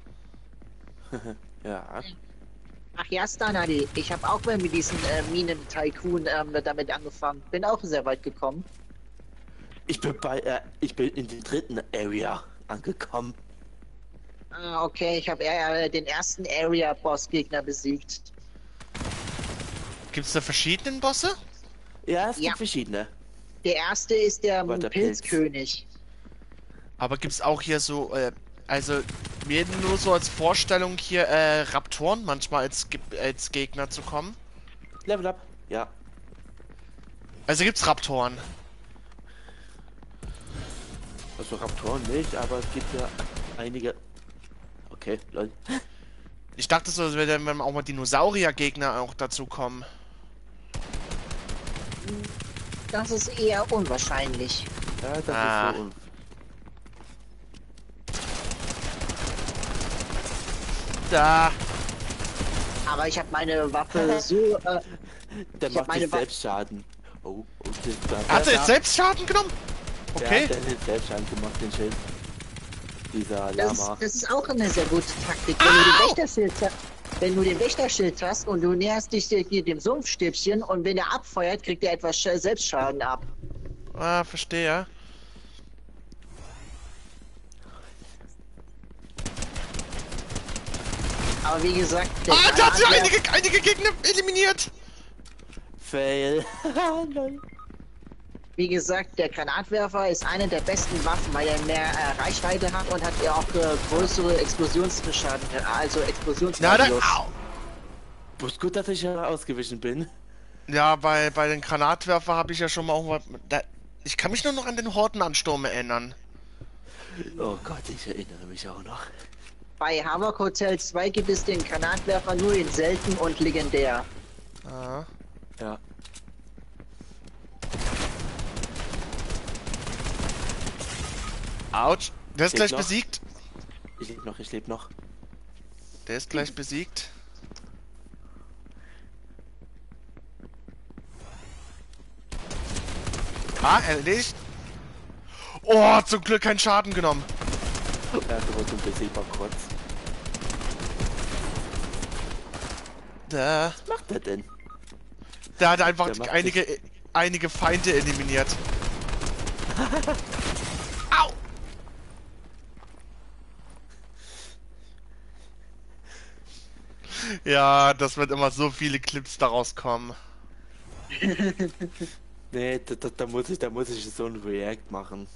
Ja. Ach ja, Stanadi, ich habe auch mal mit diesem äh, Minen-Tycoon ähm, damit angefangen. Bin auch sehr weit gekommen. Ich bin bei äh, ich bin in die dritten Area angekommen. Ah, okay, ich habe eher äh, den ersten Area-Boss-Gegner besiegt. Gibt es da verschiedene Bosse? Ja, es Ja. gibt verschiedene. Der erste ist der, Aber der Pilz. Pilzkönig. Aber gibt es auch hier so, äh, also mir nur so als Vorstellung hier äh, Raptoren manchmal als, Ge als Gegner zu kommen? Level up. Ja. Also gibt's Raptoren. Also Raptoren nicht, aber es gibt ja einige. Okay, lol. Ich dachte so, es wäre wenn auch mal Dinosaurier-Gegner auch dazu kommen. Das ist eher unwahrscheinlich. Ja, das Ah. ist so. un- Da. Aber ich habe meine Waffe so... Äh, Der Ich hab macht meine sich Wa- selbst Schaden. Oh, oh, das, das, Hat er das- jetzt selbst Schaden genommen? Der Okay. hat den selbst Schaden gemacht, den Schild. Dieser das, Lama. das ist auch eine sehr gute Taktik. Wenn du den Wächterschild hast, wenn du den Wächterschild hast und du näherst dich hier dem Sumpfstäbchen und wenn er abfeuert, kriegt er etwas Sch- Selbstschaden ab. Ah, verstehe. Aber wie gesagt, der Ah, da hat sich Granatwerfer- einige, einige Gegner eliminiert. Fail. Lol. Wie gesagt, der Granatwerfer ist eine der besten Waffen, weil er mehr äh, Reichweite hat und hat ja auch äh, größere Explosionsschaden, also Na, da, Explosionsradius. au. Bloß gut, dass ich ja ausgewichen bin. Ja, bei, bei den Granatwerfer habe ich ja schon mal auch mal... Da, ich kann mich nur noch an den Hortenansturm erinnern. Oh Gott, ich erinnere mich auch noch. Bei Havoc Hotel zwei gibt es den Granatwerfer nur in selten und legendär. Ah. Ja. Autsch. Der ist Lebt gleich noch. besiegt. Ich lebe noch, ich lebe noch. Der ist gleich besiegt. Ah, erledigt. Oh, zum Glück keinen Schaden genommen. Ja, du warst unbesiegbar kurz. Da, Was macht er denn? der hat einfach Der macht einige, einige Feinde eliminiert. Au! Ja, das wird immer so viele Clips daraus kommen. Nee, da, da, da muss ich, da muss ich so ein React machen.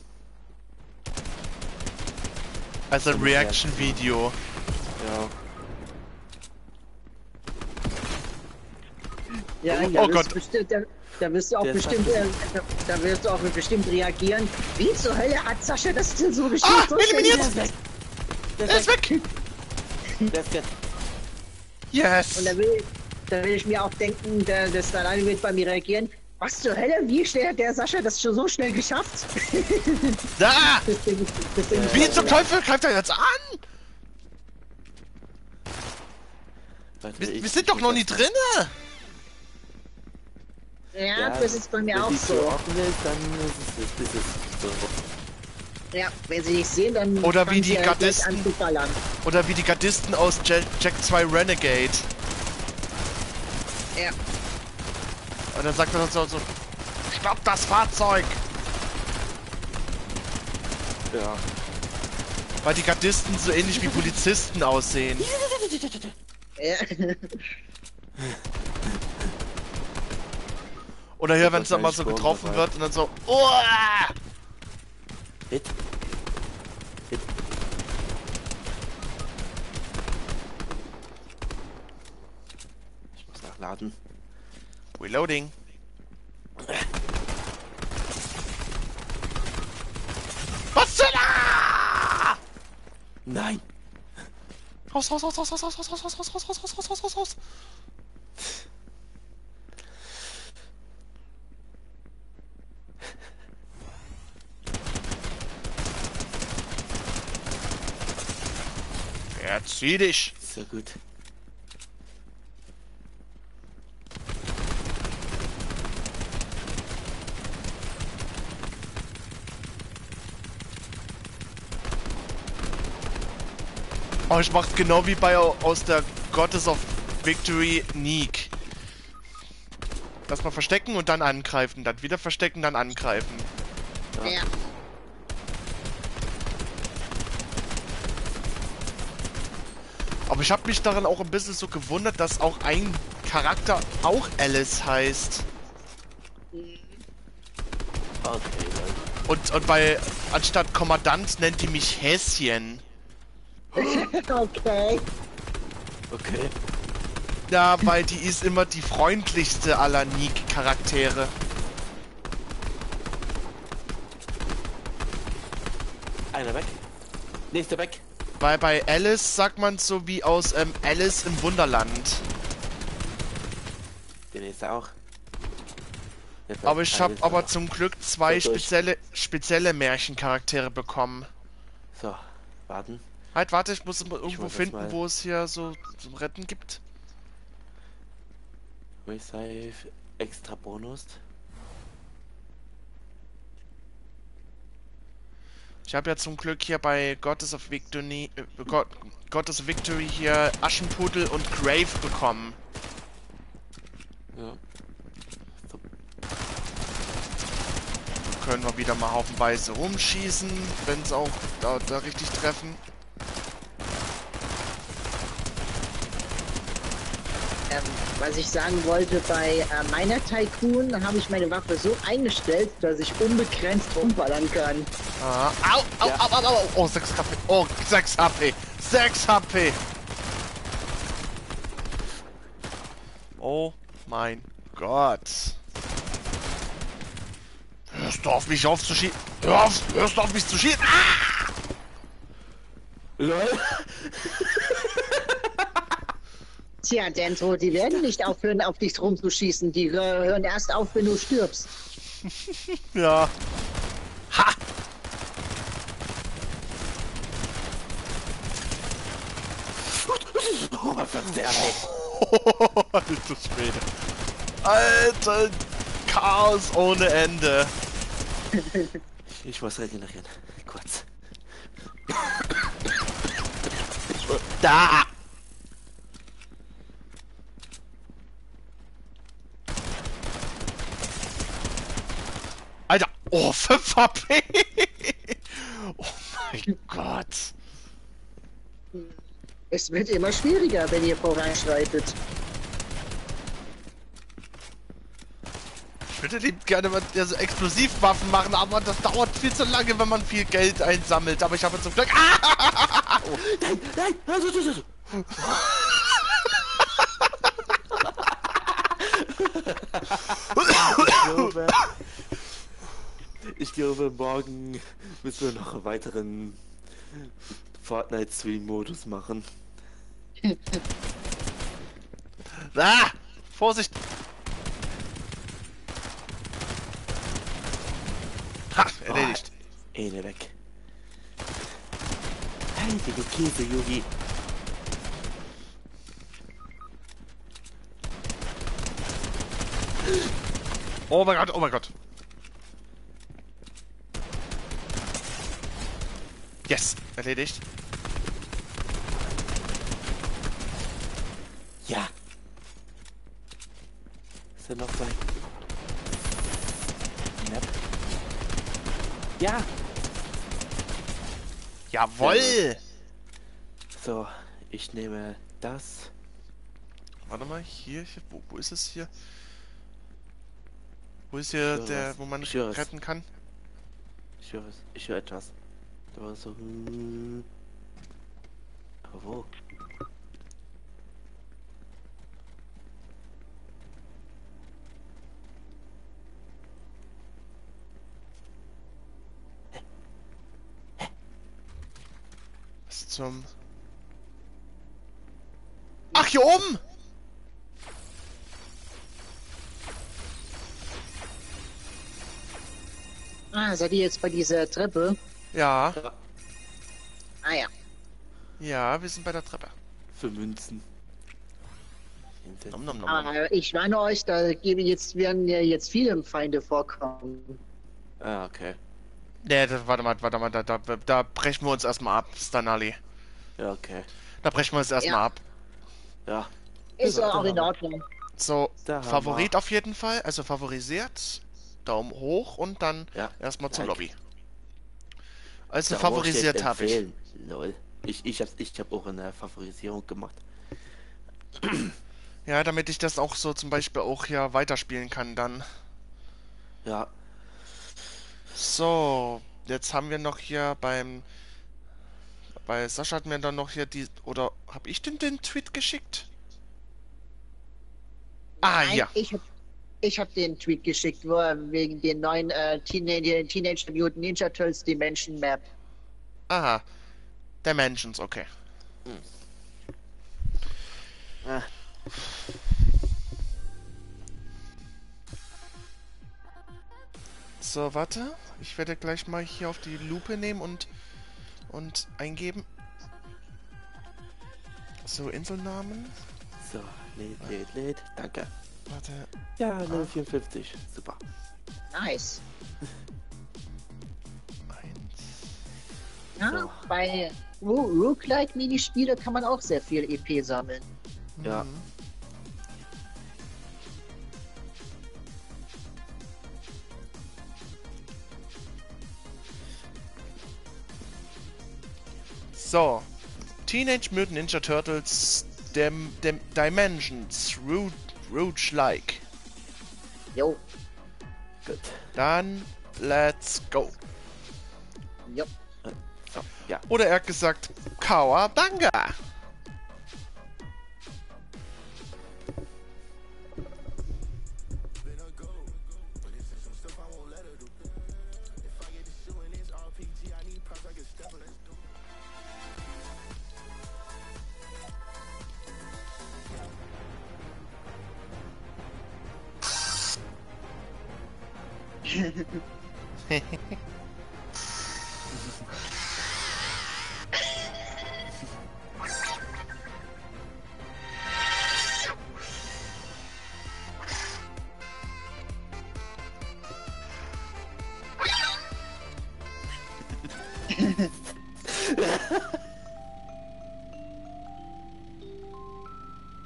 Also ein So eine Reaction-Video. Ja. Ja, Oh, da oh wirst Gott. du bestimmt, da, da wirst du auch Der ist bestimmt, fast äh, da, da wirst du auch bestimmt reagieren. Wie zur Hölle hat Sascha das denn so geschafft? Ah, so schnell eliminiert! zu- Der Er ist weg! Der ist weg. Yes! Und da will, da will ich mir auch denken, der, das alleine wird bei mir reagieren. Was zur Hölle? Wie schnell hat der Sascha das schon so schnell geschafft? Da! Das Ding, das Ding ist Wie voll, zum ja. Teufel greift er jetzt an? Warte, Wir, ich- wir sind ich doch muss noch das- nie drinne! Ja, das ist bei mir wenn auch die so. Tür offen ist, dann ist es, ist es so. Ja, wenn sie nicht sehen, dann Oder fangen wie die sie halt gleich Gardisten. an zu ballern. Oder wie die Gardisten aus Jack, Jack zwei Renegade. Ja. Und dann sagt er dann so, so Stopp das Fahrzeug! Ja. Weil die Gardisten so ähnlich wie Polizisten aussehen. Ja. Oder hier, wenn es dann mal wahrscheinlich so Sprung getroffen dabei. wird und dann so, Uah! Hit. Hit. Ich muss nachladen. Reloading. Was denn da? Nein! Raus, raus, raus, raus, raus, raus, raus, raus, raus, raus, raus, raus, raus, raus, raus, raus. Verzieh dich. So gut. Oh, ich mach's genau wie bei aus der Goddess of Victory Neek. Lass mal verstecken und dann angreifen, dann wieder verstecken, dann angreifen. Ja. Aber ich habe mich daran auch ein bisschen so gewundert, dass auch ein Charakter auch Alice heißt. Okay, Leute. Und, und bei anstatt Kommandant nennt die mich Häschen. Okay. Okay. Ja, weil die ist immer die freundlichste aller Neek-Charaktere. Einer weg. Nächster weg. Weil bei Alice sagt man so wie aus ähm, Alice im Wunderland. Der nächste auch. Jetzt Aber ich habe alles aber noch. zum Glück zwei So, durch. spezielle spezielle Märchencharaktere bekommen. So, warten. Halt, warte, ich muss es mal irgendwo muss das finden, mal- wo es hier so zum Retten gibt. Resave extra Bonus. Ich habe ja zum Glück hier bei Goddess of Victory, äh, God, Goddess of Victory hier Aschenputtel und Grave bekommen. Ja. So. Können wir wieder mal haufenweise rumschießen, wenn es auch da, da richtig treffen. Ähm, was ich sagen wollte, bei äh, meiner Tycoon habe ich meine Waffe so eingestellt, dass ich unbegrenzt rumballern kann. Ah, au, au, Ja. au, au, au, oh, sechs H P. Oh, sechs H P. sechs H P. Oh mein Gott. Hörst du auf mich aufzuschießen? Hör auf, hörst du auf mich zu schießen? Ah! LOL! Tja, Dentro, die werden nicht aufhören, auf dich rumzuschießen. Die äh, hören erst auf, wenn du stirbst. Ja. Ha! Oh, was ist der? Alter Schwede. Alter Chaos ohne Ende. Ich muss regenerieren. Kurz. Da! Oh, fünf H P! Oh mein Gott. Es wird immer schwieriger, wenn ihr voranschreitet. Ich würde lieb gerne mal ja, so Explosivwaffen machen, aber das dauert viel zu lange, wenn man viel Geld einsammelt. Aber ich habe zum Glück... Ah! Nein, nein, also, also, also. Ich glaube, ich glaube, morgen müssen wir noch einen weiteren Fortnite-Stream-Modus machen. Ah! Vorsicht! Ha! Erledigt. Oh, eine weg. Heilige Käse, Yugi. Oh mein Gott, oh mein Gott. Yes, erledigt. Ja. Ist da noch zwei? Knapp. Ja. Jawoll! So, ich nehme das. Warte mal, hier, hier wo, wo ist es hier? Wo ist hier Ich höre der, was. wo man Ich höre es. retten kann? Ich höre es. Ich höre etwas. Da war so. hm. Aber wo? Was zum... Ach, hier oben! Ah, seid ihr jetzt bei dieser Treppe? Ja, Ja. Ah ja. ja, wir sind bei der Treppe. Für Münzen. Hinten. Nom, nom, nom, nom. Aber ich warne euch, da gebe jetzt, werden ja jetzt viele Feinde vorkommen. Ah, okay. Nee, da, warte mal, warte mal, da, da, da brechen wir uns erstmal ab, Stanali. Ja, okay. Da brechen wir uns erstmal Ja. ab. Ja. Ist Da auch in haben wir- Ordnung. So, Da haben Favorit wir- auf jeden Fall, also favorisiert. Daumen hoch und dann Ja. erstmal zur Like. Lobby. Also Da favorisiert steht habe ich. empfehlen. Lol. Ich, ich hab, ich hab auch eine Favorisierung gemacht. Ja, damit ich das auch so zum Beispiel auch hier weiterspielen kann dann. Ja. So, jetzt haben wir noch hier beim... Bei Sascha hatten wir dann noch hier die... Oder habe ich denn den Tweet geschickt? Ah, Nein, ja. Ich hab, ich hab den Tweet geschickt, wo er wegen den neuen äh, Teenage, Teenage Mutant Ninja Turtles Dimension Map. Aha. Dimensions, okay. Ah, So, warte. Ich werde gleich mal hier auf die Lupe nehmen und... Und eingeben. So, Inselnamen. so, lädt, lädt, lädt. Danke. Warte. Ja, Level vierundfünfzig. Super. Nice. Eins. Ja, So. bei Ro Roguelike Minispiele kann man auch sehr viel E P sammeln. Ja. Mhm. So. Teenage Mutant Ninja Turtles dem, dem Dimensions Root Rouge Like. Jo, Gut. Dann let's go. jo. So, ja. Oder er hat gesagt Kawabanga.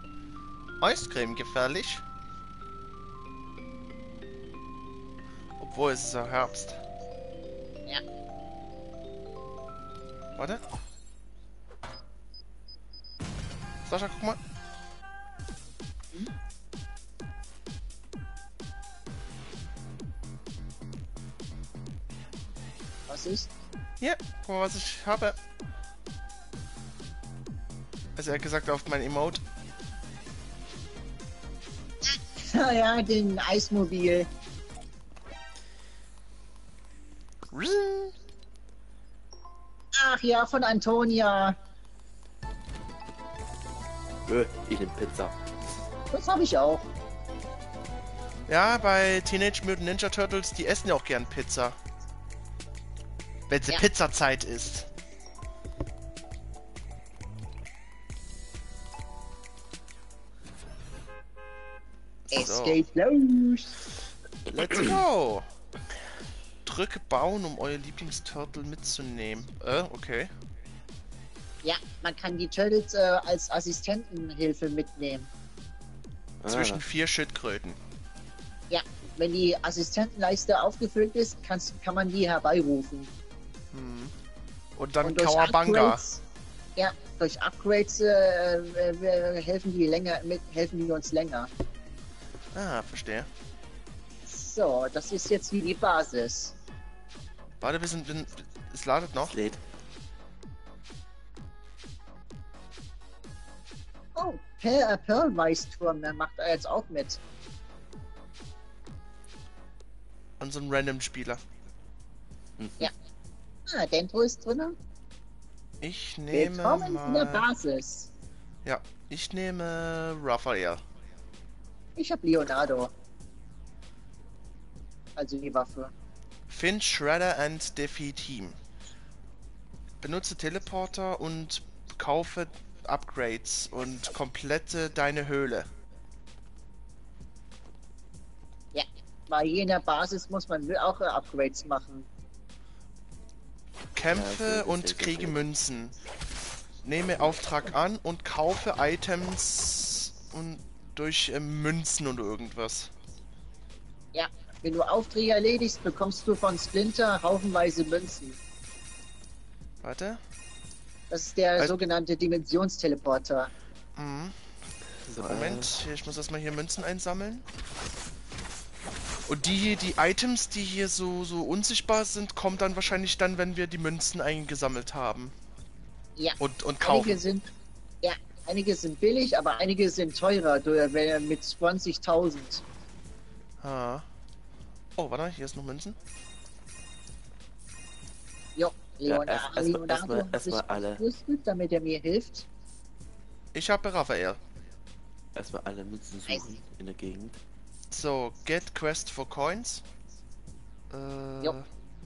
Eiscreme gefährlich? Wo ist es? Herbst. Ja. Warte. Sascha, guck mal. Was ist? Hier, guck mal, was ich habe. Also er hat gesagt auf mein Emote. Ja, den Eismobil. Ach ja, von Antonia. Nö, ich nehm Pizza. Das habe ich auch. Ja, bei Teenage Mutant Ninja Turtles, die essen ja auch gern Pizza. Wenn sie Ja. Pizzazeit ist. Es So. geht los. Let's go! Drücke bauen, um euer Lieblingsturtle mitzunehmen. Äh, okay. Ja, man kann die Turtles äh, als Assistentenhilfe mitnehmen. Zwischen Ah, vier Schildkröten. Ja, wenn die Assistentenleiste aufgefüllt ist, kannst, kann man die herbeirufen. Hm. Und dann Und durch Kawabanga. Upgrades, ja, durch Upgrades äh, äh, helfen die länger mit, helfen die uns länger. Ah, verstehe. So, das ist jetzt wie die Basis. Warte, wir sind. wir- Es ladet noch. es lädt. Oh, Pearl, äh, Pearl-Weißturm, der macht da jetzt auch mit. Und so ein Random-Spieler. Mhm. Ja. Ah, Dentro ist drin. Ich nehme Willkommen in der mal. Basis. Ja, ich nehme Raphael. Ich habe Leonardo. Also die Waffe. Find Shredder and defeat him. Benutze Teleporter und kaufe Upgrades und komplette deine Höhle. Ja, weil hier in der Basis muss man auch äh, Upgrades machen. Kämpfe Ja, das ist und sehr kriege gut. Münzen. Nehme Auftrag an und kaufe Items und durch äh, Münzen und irgendwas. Ja, wenn du Aufträge erledigst, bekommst du von Splinter haufenweise Münzen. Warte. Das ist der Also- sogenannte Dimensionsteleporter. Mhm. So, Moment, ich muss erstmal hier Münzen einsammeln. Und die hier, die Items, die hier so, so unsichtbar sind, kommen dann wahrscheinlich dann, wenn wir die Münzen eingesammelt haben. Ja, Und, und einige kaufen. sind, ja, einige sind billig, aber einige sind teurer, du- äh, mit zwanzigtausend. Ah. Oh, warte, hier ist noch Münzen. Jo, Ja, Leonardo, erst- erstmal- Leonardo erstmal- hat erstmal sich alle. aufgerüstet, damit er mir hilft. Ich habe Raphael. erstmal alle Münzen suchen in der Gegend. So, get quest for coins. Äh, Jo.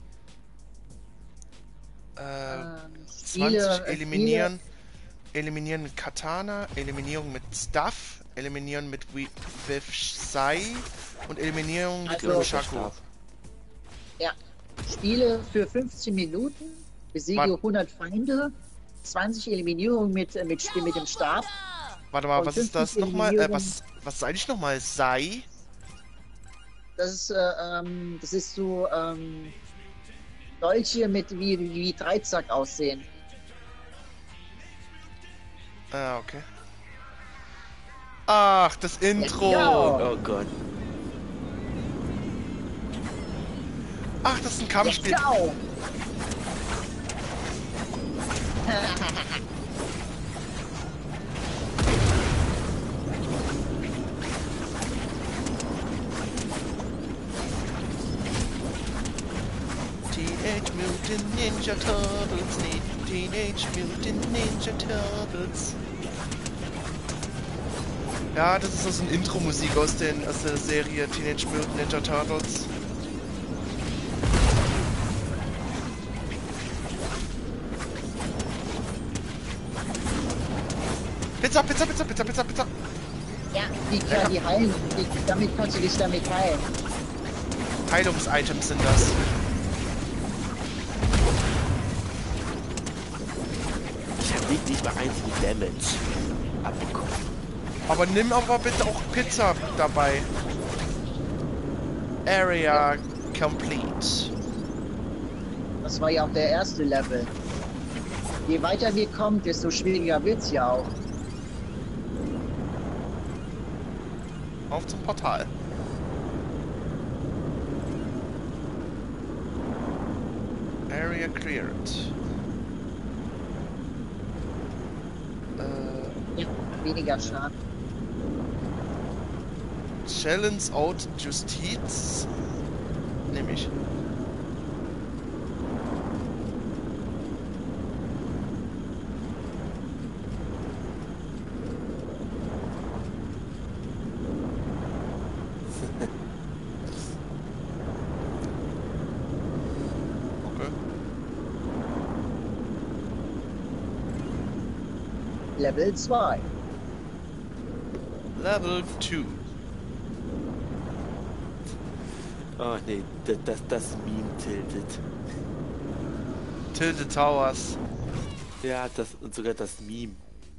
äh, Ähm, zwanzig Spiele, äh, eliminieren. Eliminieren mit Katana, Eliminierung mit Stuff, Eliminieren mit Wi- with Sai und Eliminierung mit Also- Nunchaku. Stab. Ja, Spiele für fünfzehn Minuten, besiege Warte. hundert Feinde, zwanzig Eliminierungen mit, äh, mit, Spiel mit dem Stab. Warte mal, Und was ist das fünfzig nochmal? Äh, Eliminierungen. was, was ist eigentlich nochmal? Sai? Das ist, äh, ähm, das ist so, ähm, Dolche mit wie, wie Dreizack aussehen. Ah, okay. Ach, das Intro! Ja. Oh Gott. Ach, das ist ein Let's Kampfspiel. go! Teenage Mutant Ninja Turtles, nee, Teenage Mutant Ninja Turtles. Ja, das ist so eine Intro-Musik aus, den, aus der Serie Teenage Mutant Ninja Turtles. Pizza, Pizza, Pizza, Pizza, Pizza, Pizza. Ja, die kann die heilen. Die, damit kannst du dich damit heilen. Heilungs-Items sind das. Ich habe nicht, nicht mal einzigen Damage abbekommen. Aber nimm aber bitte auch Pizza dabei. Area complete. Das war ja auch der erste Level. Je weiter wir kommen, desto schwieriger wird's ja auch. Auf zum Portal. Area cleared. Äh, Ja, weniger Schaden. Challenge out Justiz. Nehme ich. Okay. Level zwei. Level two. Oh nee, das, das, das Meme tiltet. Tilted Towers. Ja, das und sogar das Meme.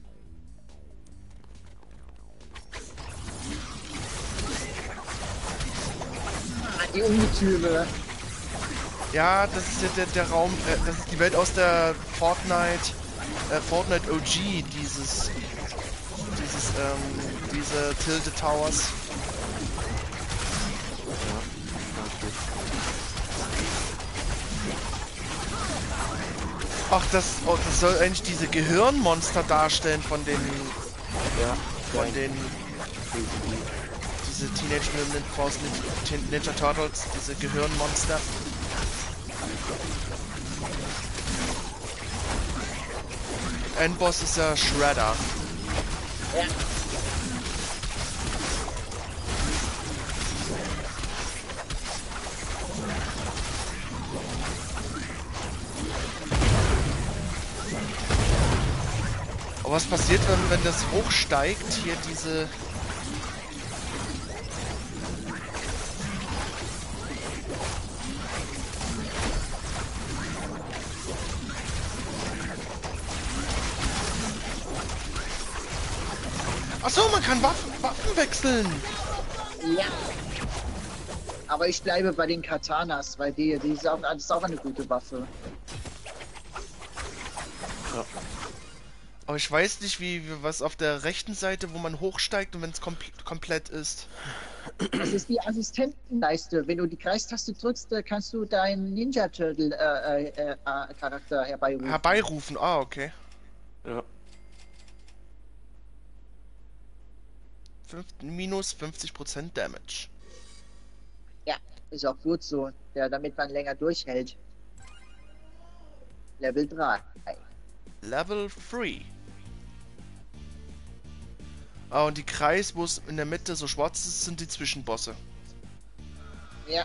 Ah, die Ungetüme. Ja, das ist ja der, der Raum, äh, das ist die Welt aus der Fortnite, äh, Fortnite O G, dieses, dieses, ähm, diese Tilted Towers. Ja, okay. Ach, das, oh, das soll eigentlich diese Gehirnmonster darstellen von den, Ja, von nein, den, diese Teenage Mutant Ninja, Ninja Turtles, diese Gehirnmonster. Endboss ist ja Shredder. Ja. Aber was passiert, wenn, wenn das hochsteigt, hier diese... Ach so, man kann Waffen, Waffen wechseln. Ja. Aber ich bleibe bei den Katanas, weil die, die ist auch, das ist auch eine gute Waffe. Ja. Aber ich weiß nicht, wie, wie was auf der rechten Seite, wo man hochsteigt und wenn es kompl komplett ist. Das ist die Assistentenleiste. Wenn du die Kreistaste drückst, äh, kannst du deinen Ninja Turtle äh, äh, äh, Charakter herbeirufen. Herbeirufen, ah, okay. Ja. Fünf, minus fünfzig Prozent Damage. Ja, ist auch gut so, ja, damit man länger durchhält. Level drei. Level drei. Ah, und die Kreis, wo es in der Mitte so schwarz ist, sind die Zwischenbosse. Ja,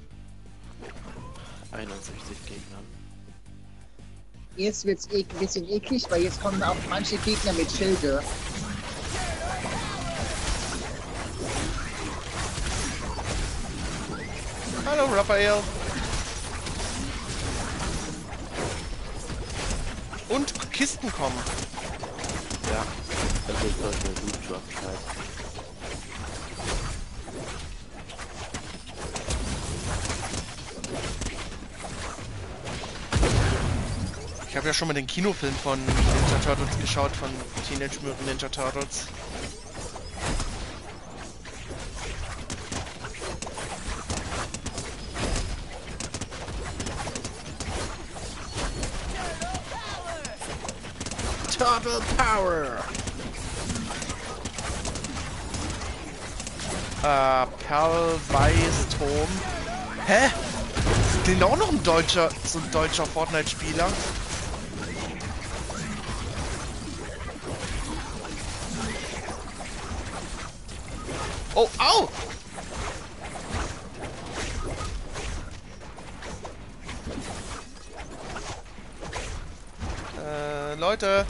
einundsechzig Gegner. jetzt wird's e ein bisschen eklig, weil jetzt kommen auch manche Gegner mit Schilde. Hallo, Raphael. Und Kisten kommen. Ja, das ist doch eine Loot-Drop-Zeit. Ich habe ja schon mal den Kinofilm von Ninja Turtles geschaut, von Teenage Mutant Ninja Turtles. Turtle Power! Äh, Perl Weißturm. Hä? Ist denn auch noch ein deutscher, so ein deutscher Fortnite-Spieler? Oh, au! Äh, Leute.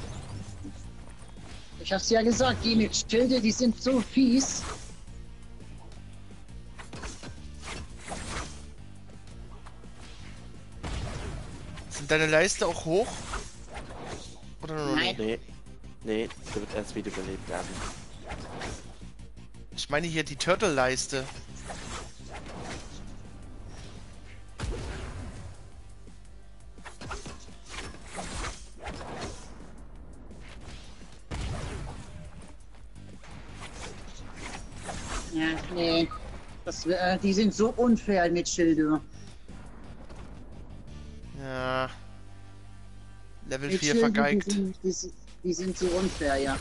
Ich hab's ja gesagt, die mit Schilde, die sind so fies. Sind deine Leiste auch hoch? Oder nur noch Nein. nicht? Nee, nee, der wird erst wiederbelebt werden. Ich meine hier die Turtle-Leiste. Ja, nee. Das, äh, die sind so unfair mit Schilde. Ja. Level Mit vier Schilde, die vergeigt. sind, die, sind- die sind so unfair, ja.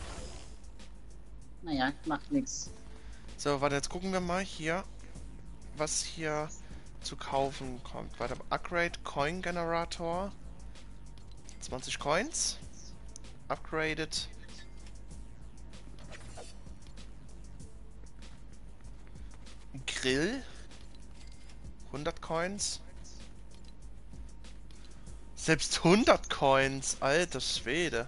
Naja, macht nix. So, warte, jetzt gucken wir mal hier, was hier zu kaufen kommt. Warte, Upgrade Coin Generator. zwanzig Coins. Upgraded. Grill. hundert Coins. Selbst hundert Coins, alter Schwede.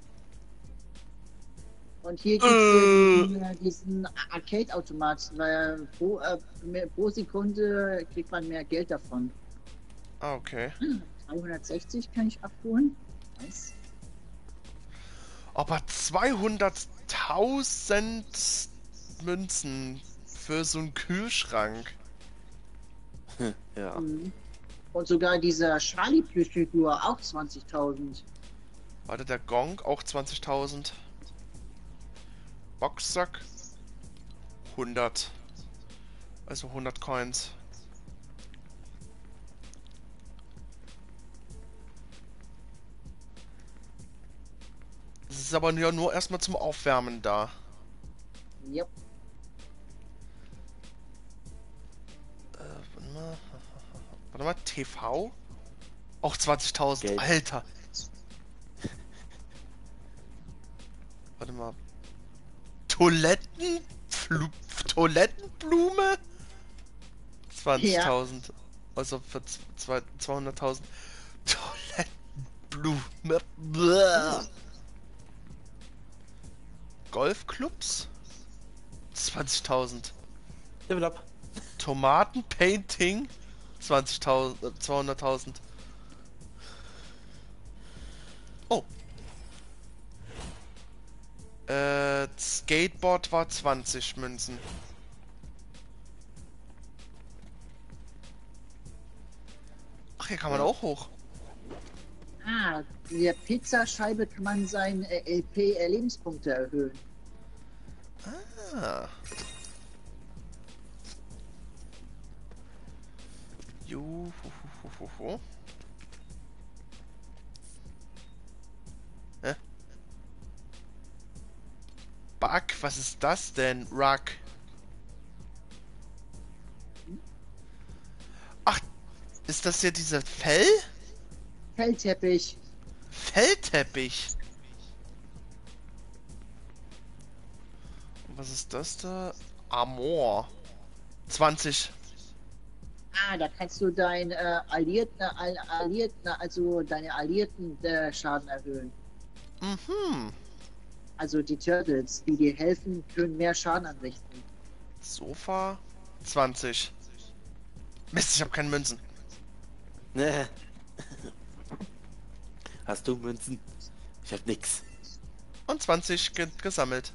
Und hier gibt es Äh. diesen, äh, diesen Arcade-Automat, weil pro, äh, mehr- pro Sekunde kriegt man mehr Geld davon. Ah, okay. dreihundertsechzig kann ich abholen. Nice. Aber zweihunderttausend Münzen für so einen Kühlschrank. Ja. Mhm. Und sogar diese Charlie-Plüschfigur auch zwanzigtausend. Warte, der Gong auch zwanzigtausend. Boxsack hundert. Also hundert Coins. Das ist aber ja nur erstmal zum Aufwärmen da. Yep. Äh, warte mal. Warte mal, T V? Auch zwanzigtausend. Geld. Alter. Warte mal. Toiletten? Flu Toilettenblume? zwanzigtausend. Also für zwei- zweihunderttausend. Toilettenblume. Blah. Golfclubs? zwanzigtausend. Level up. Tomatenpainting? zwanzigtausend. äh, zweihunderttausend. Oh. Äh, Skateboard war zwanzig Münzen. Ach, hier kann man Ja. auch hoch. Ah, in der Pizzascheibe kann man seine L P-Lebenspunkte erhöhen. Ah. Juhu, hu, hu, hu. Hä? Bug, was ist das denn? Rug. Ach, ist das hier dieser Fell? Fellteppich. Fellteppich. Und was ist das da? Amor. zwanzig. Ah, da kannst du deinen äh, Alliierten, All, Alliierten, also deine Alliierten äh, Schaden erhöhen. Mhm. Also die Turtles, die dir helfen, können mehr Schaden anrichten. Sofa. zwanzig. Mist, ich habe keine Münzen. Ne. Hast du Münzen? Ich hab nix. Und zwanzig ge gesammelt.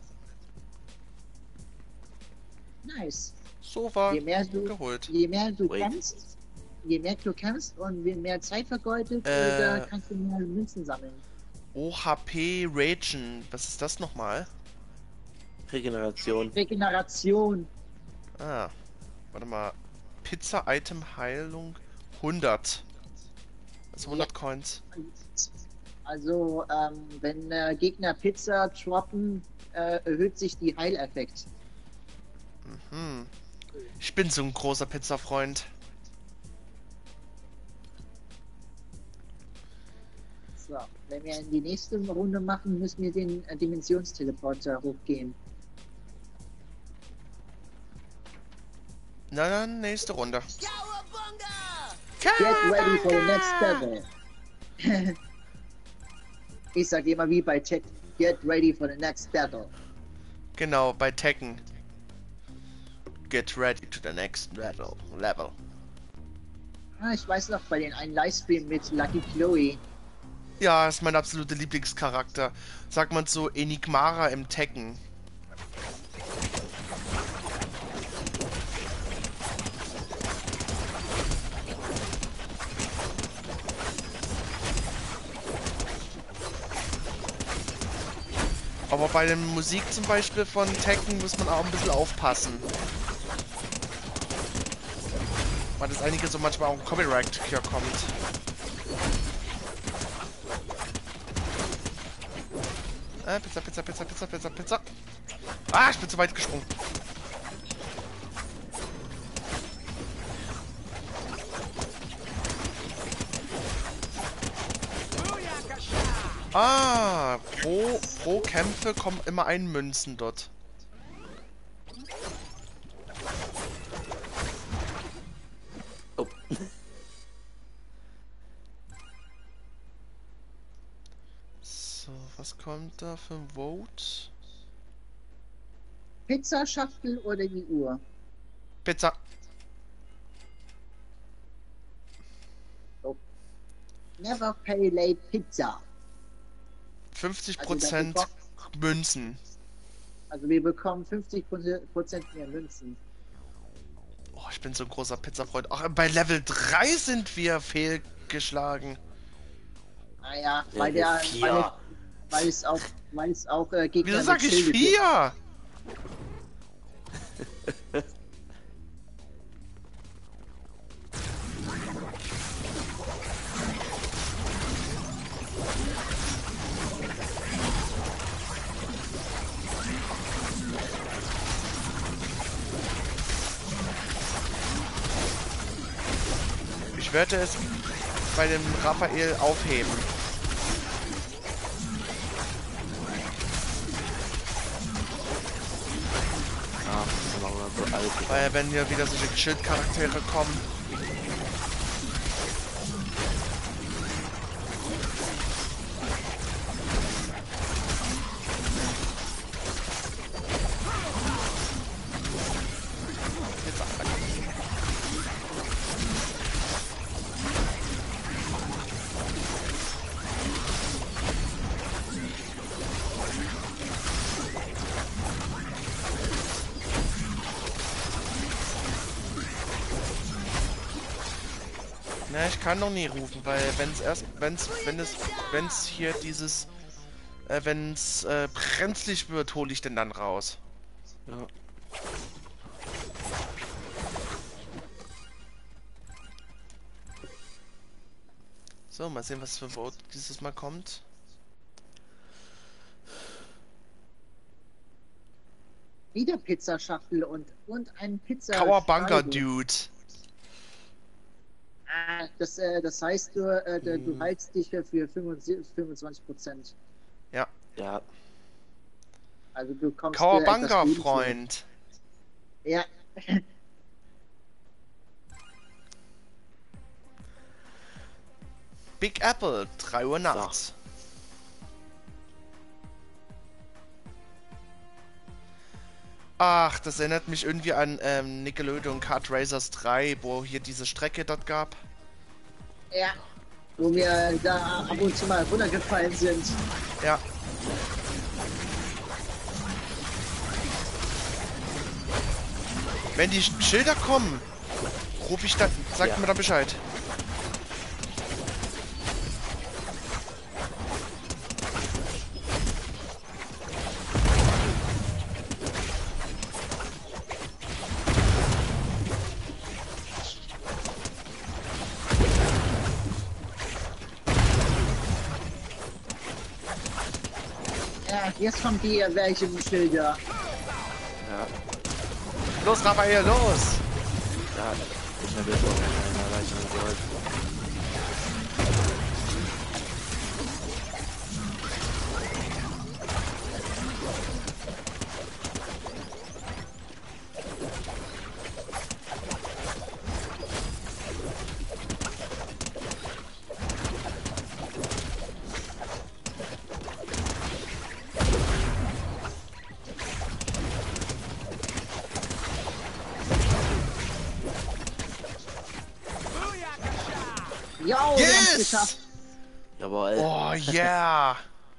Nice. Sofa Je mehr du, geholt. je mehr du Wait. kämpfst, je mehr du kämpfst und je mehr Zeit vergeudet, Äh. äh, da kannst du mehr Münzen sammeln. O H P Ragen. Was ist das nochmal? Regeneration. Regeneration. Ah. Warte mal. Pizza Item Heilung hundert. Also hundert Coins. Also, ähm, wenn äh, Gegner Pizza droppen, äh, erhöht sich die Heileffekt. Hm. Ich bin so ein großer Pizza-Freund. So, wenn wir in die nächste Runde machen, müssen wir den äh, Dimensionsteleporter hochgehen. Na dann, nächste Runde. Get ready for the next battle. Ich sag immer wie bei Chat, get ready for the next battle. Genau, bei Tekken. Get ready to the next level. level. Ah, ich weiß noch, bei den einen Livestream mit Lucky Chloe. Ja, ist mein absoluter Lieblingscharakter. Sagt man so Enigmara im Tekken. Aber Aber bei der Musik zum Beispiel von Tekken muss man auch ein bisschen aufpassen. Weil das einige so manchmal auch ein Copyright hier kommt. Äh, Pizza, Pizza, Pizza, Pizza, Pizza, Pizza. Ah, ich bin zu weit gesprungen. Ah, pro, pro Kämpfe kommen immer ein Münzen dort. Oh. So, was kommt da für ein Vote? Pizzaschachtel oder die Uhr? Pizza. So. Never pay late Pizza. fünfzig Also, Prozent das Münzen. Also wir bekommen fünfzig Prozent mehr Münzen. Oh, ich bin so ein großer Pizzafreund. Ach, bei Level drei sind wir fehlgeschlagen. Naja, Ja, weil hier der, vier. weil, der, weil es auch, weil es auch äh, Gegner Wieso sag mit ich Schilde gibt. vier? Ich werde es bei dem Raphael aufheben. Ah, dann machen wir so alt. Weil wenn hier wieder solche Schildcharaktere kommen. Jetzt Na, ich kann noch nie rufen, weil wenn es erst, wenn's, wenn es, wenn es hier dieses, äh, wenn es äh, brenzlig wird, hole ich den dann raus. Ja. So, mal sehen, was für ein Vote dieses Mal kommt. Wieder Pizzaschachtel und, und ein Pizza. Kawabanga Scheibe. Dude. Ah, das, äh, das heißt, du, äh, du, du Hm. heilst dich für fünfundzwanzig Prozent. Ja. Ja. Also du kommst äh, Kawabanga etwas Leben Freund. zurück. Ja. Big Apple, drei Uhr nachts. Ach, das erinnert mich irgendwie an ähm, Nickelodeon Kart Racers drei, wo hier diese Strecke dort gab. Ja. Wo wir da ab und zu mal runtergefallen sind. Ja. Wenn die Schilder kommen, rufe ich dann, sagt Ja. mir dann Bescheid. Ja, jetzt kommt die welchen Schilder. Ja. Los, Raphael, los! Ja. Ich habe jetzt auch keine Erleichterung geholfen. Jo, wir haben's Yes! geschafft. Jawohl. Oh, yeah!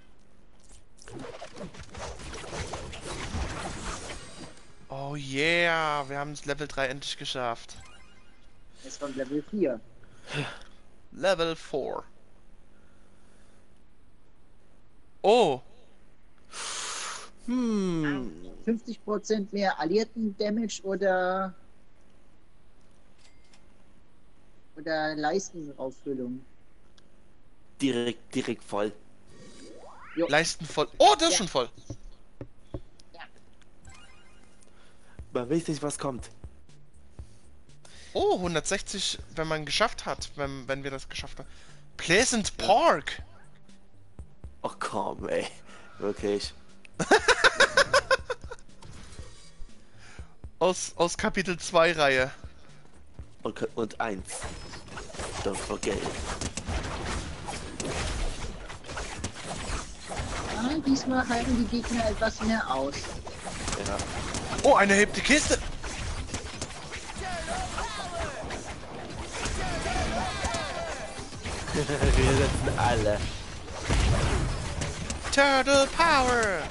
Oh, yeah! Wir haben das Level drei endlich geschafft. Jetzt kommt Level vier. Level vier. Oh! Hm. fünfzig Prozent mehr Alliierten Damage oder oder Leistenauffüllung. Direkt, direkt voll. Jo. Leisten voll. Oh, das ist Ja. schon voll. Man weiß nicht, was kommt. Oh, hundertsechzig, wenn man geschafft hat, wenn, wenn wir das geschafft haben. Pleasant Park. Oh komm, ey. Wirklich. Aus, aus Kapitel zwei Reihe. Und, und eins. Don't forget. Ah, diesmal halten die Gegner etwas mehr aus. Ja. Oh, eine hebt die Kiste. Wir setzen alle. Turtle Power.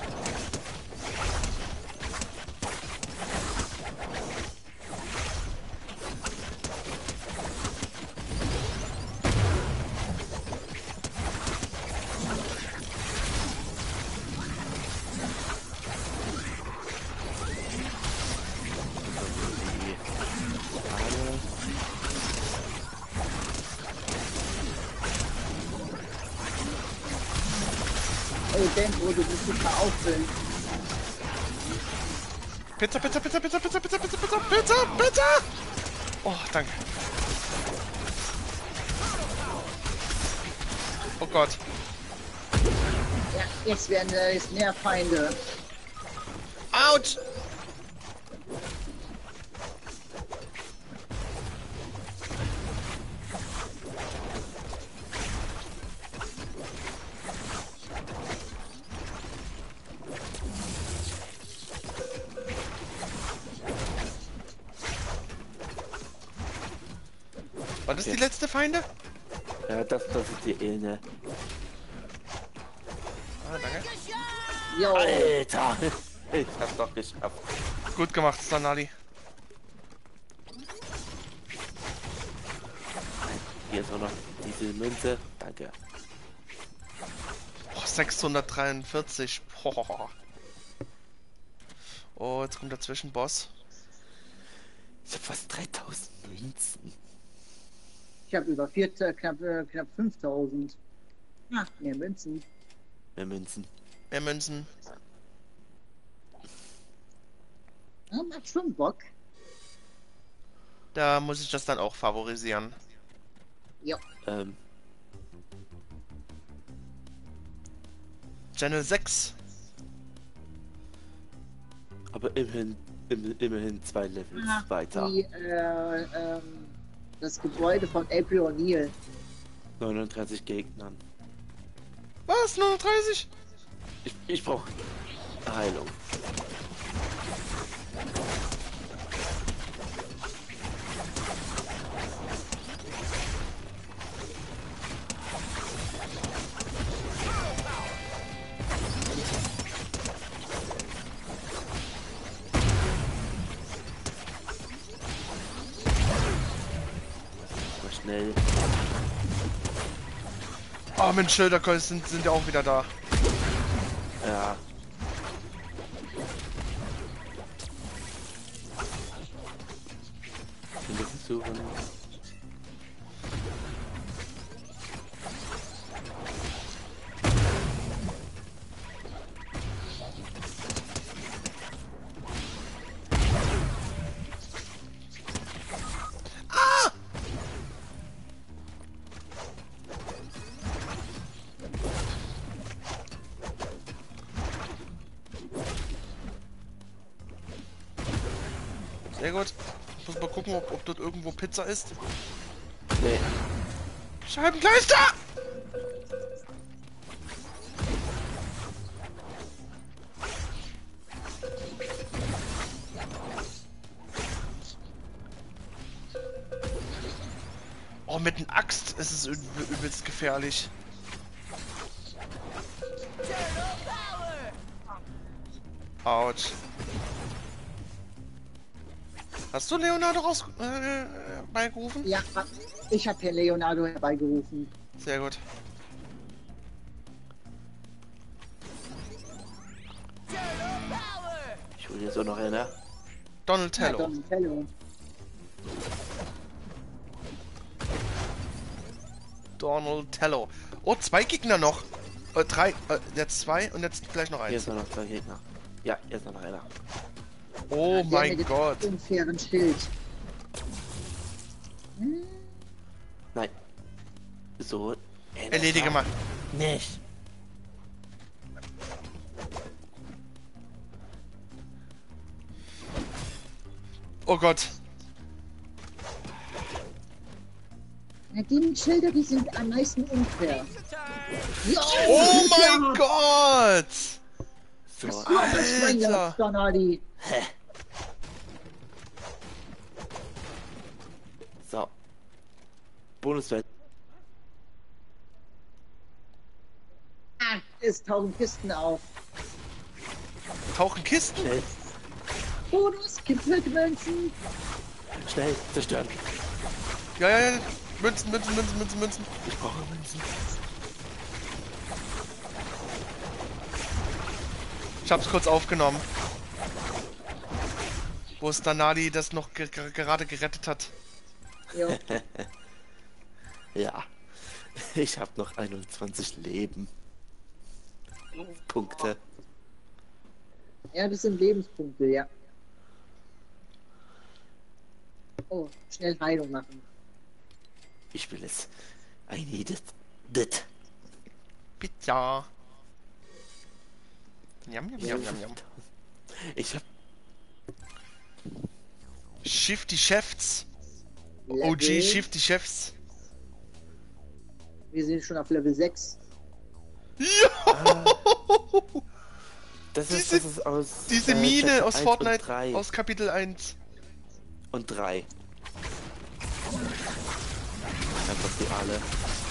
Ey, Benko, du musst dich mal auffüllen. Pizza, Pizza, Pizza, Pizza, Pizza, Pizza, Pizza, Pizza, Pizza, Pizza. Oh, danke. Oh Gott. Ja, jetzt werden äh, jetzt mehr Feinde. Autsch. Was ist Okay. die letzte Feinde? Ja, das, das ist die eine. Ah, danke. Jo, Alter! Ich hab's doch geschafft. Gut gemacht, Sanali. Hier ist auch noch diese Münze. Danke. Oh, sechshundertdreiundvierzig. Boah. Oh, jetzt kommt der Zwischenboss. Ich hab fast dreitausend Münzen. ich habe über vier, knapp, äh, knapp fünftausend. Ah, mehr Münzen. Mehr Münzen. Mehr Münzen. Ja, macht schon Bock. Da muss ich das dann auch favorisieren. Jo. Ähm, Channel sechs. aber immerhin, im, immerhin zwei Levels Ah, weiter. Die, äh, ähm, das Gebäude von April O'Neil. neununddreißig Gegnern. Was? neununddreißig? Ich, ich brauche Heilung. Mal schnell. Oh, Mensch, Schilderkreuz sind, sind ja auch wieder da. Ja. Wir müssen suchen. Sehr gut. Ich muss mal gucken, ob, ob dort irgendwo Pizza ist. Nee. Scheibenkleister! Oh, mit einer Axt ist es üb- übelst gefährlich. Autsch. Hast du Leonardo raus äh, beigerufen? Ja, ich habe hier Leonardo herbeigerufen. Sehr gut. ist auch noch einer. Donatello. Ja, Donatello. Donatello. Oh, zwei Gegner noch. Äh, drei. Äh, jetzt zwei und jetzt gleich noch Hier eins. ist nur noch zwei Gegner. Ja, hier ist noch einer. Oh Der mein mit dem Gott. unfairen Schild. Hm, Nein. So. Erledige mal. Nicht. Oh Gott. ja, die Schilder, die sind am meisten unfair. Ja, Oh ja. mein Gott. So. Hast du auch das Schwein Alter. gehabt, Donali? Hä? So. Bonuswert. Ah, es tauchen Kisten auf. Tauchen Kisten? Schnell. Bonus, Kippelmünzen. Schnell. Zerstören. Ja, ja, ja. Münzen, Münzen, Münzen, Münzen, Münzen. Ich brauche Münzen. Ich hab's kurz aufgenommen. Wo es Danali das noch ge ge gerade gerettet hat. Ja. Ja. Ich habe noch einundzwanzig Leben. Punkte. Ja, das sind Lebenspunkte, ja. Oh, schnell Heilung machen. Ich will es. I need it. Dit. Pizza. Jam, jam, jam, jam, jam. Ich hab. Shifty Chefs. Level. O G Shifty Chefs. Wir sind schon auf Level sechs. Ja! Das ist, Diese- das ist aus. Diese äh, Mine Chapter aus eins Fortnite, Und drei. aus Kapitel eins. Und drei. Einfach die alle.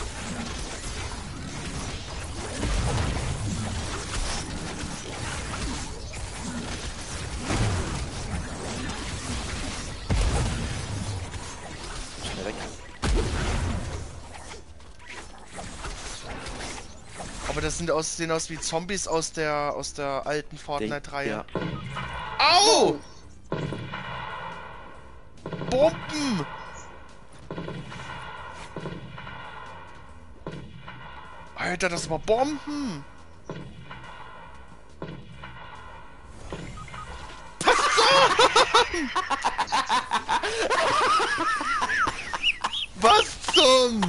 Schnell weg. Aber das sind aus, sehen aus wie Zombies aus der aus der alten Fortnite-Reihe. Ja. Au! Bomben! Alter, das war Bomben! Was zum?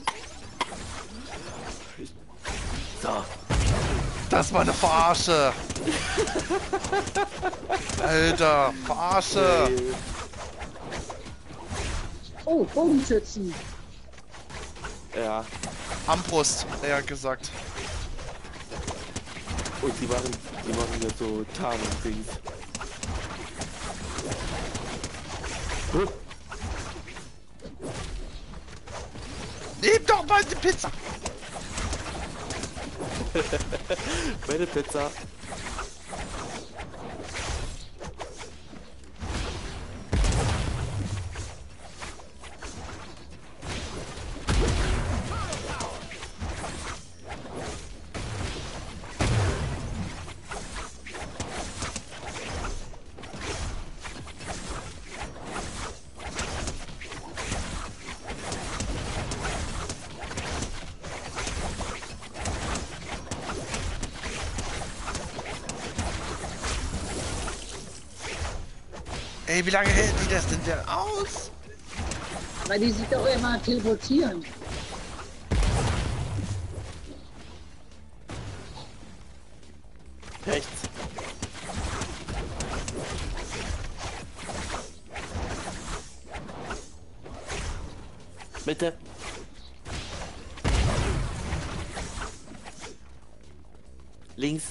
So. Das war eine Verarsche! Alter, Verarsche! Äh, Oh, Bogenschützen. Ja. Armbrust, eher gesagt. Und die waren, die machen ja so Tarnung-Dings. Hm? Nimm doch mal die Pizza! Meine Pizza. Ey, wie lange hält die das denn der aus? Weil die sich doch immer teleportieren. Rechts. Mitte. Links.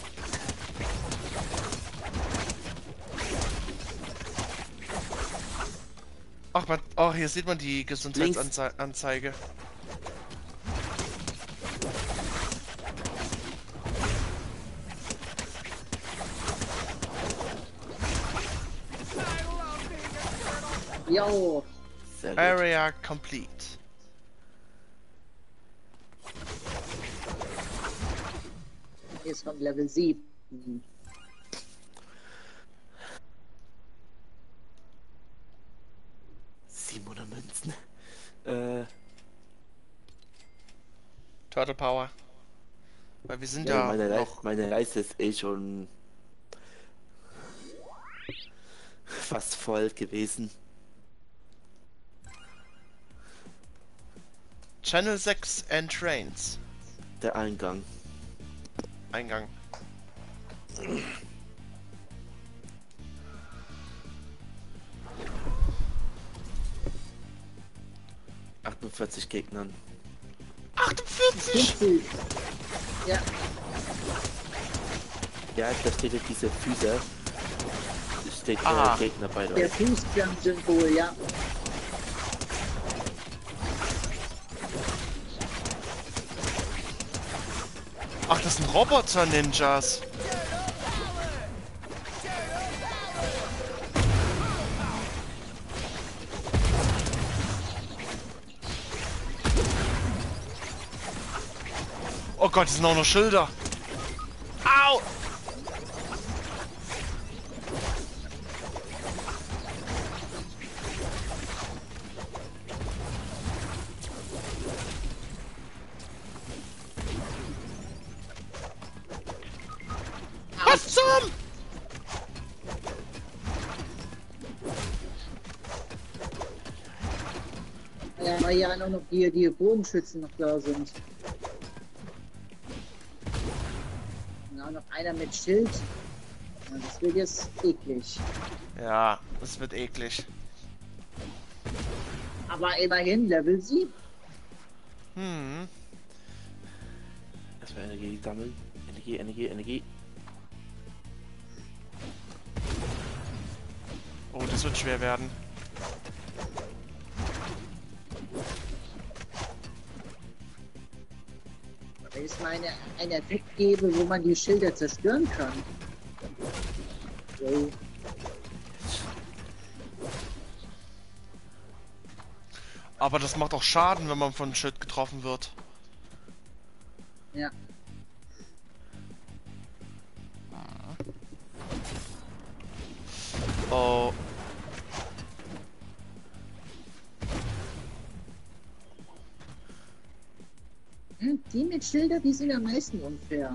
Ach, man, oh, hier sieht man die Gesundheitsanzeige. Jo. Sehr gut. Area complete. Jetzt kommt Level sieben. Turtle Power. Weil wir sind Ja, ja, meine, Le noch. meine Leiste ist eh schon fast voll gewesen. Channel sechs and Trains. Der Eingang. Eingang. achtundvierzig Gegnern. achtundvierzig! fünfzig. Ja, Ja, da steht ja diese Füße. Da steht Ah. der Gegner bei der euch. Fußjump-Symbol, ja. Ach, das sind Roboter-Ninjas. Oh Gott, die sind auch noch Schilder. Au! Was zum? Ja, weil ja auch noch die, die Bogenschützen noch da sind. Und auch noch einer mit Schild. Ja, das wird jetzt eklig. Ja, das wird eklig. Aber immerhin Level sieben. Hm. Erstmal Energie sammeln. Energie, Energie, Energie. Oh, das wird schwer werden. Wenn es mal eine, einen Effekt gäbe, wo man die Schilder zerstören kann. So. Aber das macht auch Schaden, wenn man von Schild getroffen wird. Ja. Oh. Hm, die mit Schilder, die sind am meisten unfair.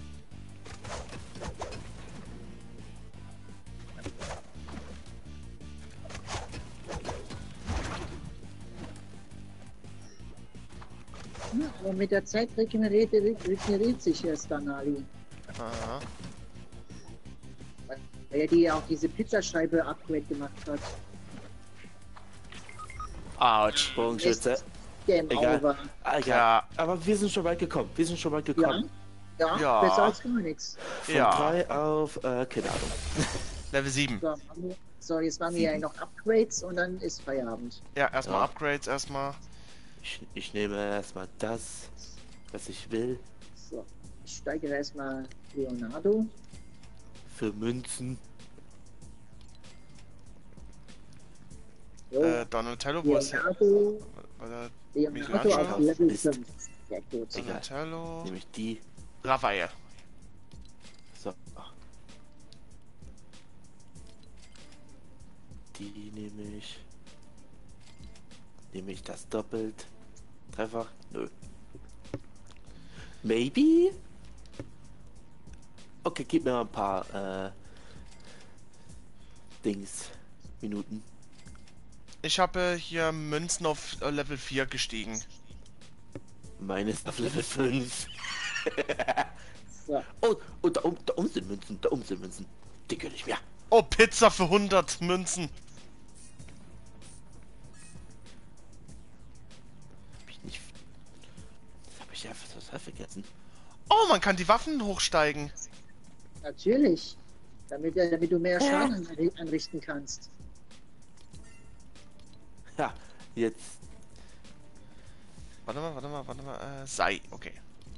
Ja, aber mit der Zeit regeneriert, regeneriert sich erst dann Ali. Aha. Weil er die ja auch diese Pizzascheibe Upgrade gemacht hat. Autsch. Bogenschütze. Game Egal. over. Ah, ja. Ja. Aber wir sind schon weit gekommen. Wir sind schon weit Ja, gekommen. ja, Ja. besser als gar nichts. Von Ja. drei auf, äh, keine Ahnung. Level sieben. So, haben wir- so jetzt machen wir ja noch Upgrades und dann ist Feierabend. Ja, erstmal Ja. Upgrades, erstmal. Ich, ich nehme erstmal das, was ich will. So, ich steigere erstmal Leonardo. Für Münzen. So, Äh, Donatello, wo ist der? Leonardo, Oder Leonardo Michelangelo? auf Level Ist- fünf. Sehr gut. Egal. Donatello. Nehme ich die. Raphael. So. Die nehme ich. Nehme ich das doppelt. Dreifach? Nö. Maybe? Okay, gib mir mal ein paar äh, Dings. Minuten. Ich habe hier Münzen auf äh, Level vier gestiegen. Meine ist auf Level fünf. So, Oh, und da, oben- da oben sind Münzen. Da oben sind Münzen. Die gönn ich mir. Oh, Pizza für hundert Münzen. Hab ich nicht. Das habe ich einfach total vergessen. Oh, man kann die Waffen hochsteigen. natürlich. Damit, äh, damit du mehr Schaden anri- anrichten kannst. Ja, jetzt. Warte mal, warte mal, warte mal. Äh, sei, okay.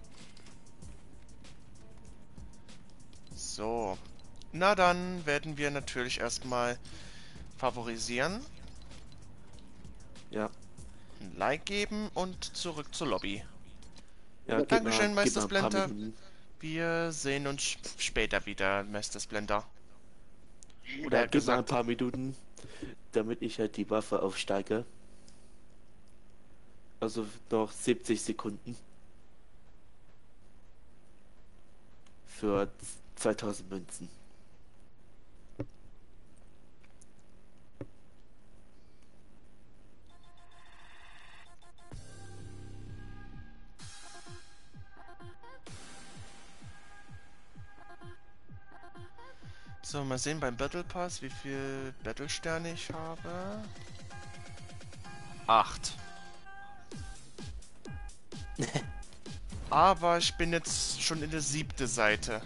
So. Na dann werden wir natürlich erstmal favorisieren, Ja. ein Like geben und zurück zur Lobby. Ja, gib Dankeschön, mal- gib Meister mal ein paar Splinter. Minuten. Wir sehen uns sch- später wieder, Master Splinter. Oder Ja, er gib mal ein gesagt, paar Minuten, damit ich halt die Waffe aufsteige. Also noch siebzig Sekunden. für zweitausend Münzen. So, mal sehen beim Battle Pass, wie viel Battle-Sterne ich habe. Acht. Aber ich bin jetzt schon in der siebten Seite.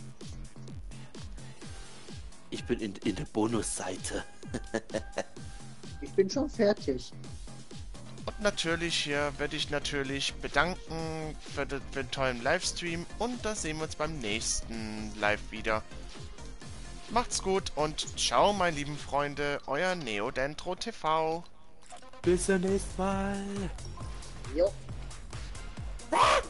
Ich bin in, in der Bonusseite. Ich bin schon fertig. Und natürlich hier werde ich natürlich bedanken für den, für den tollen Livestream. Und da sehen wir uns beim nächsten Live wieder. Macht's gut und ciao, meine lieben Freunde, euer Neodentro T V. Bis zum nächsten Mal. Jo. Ah!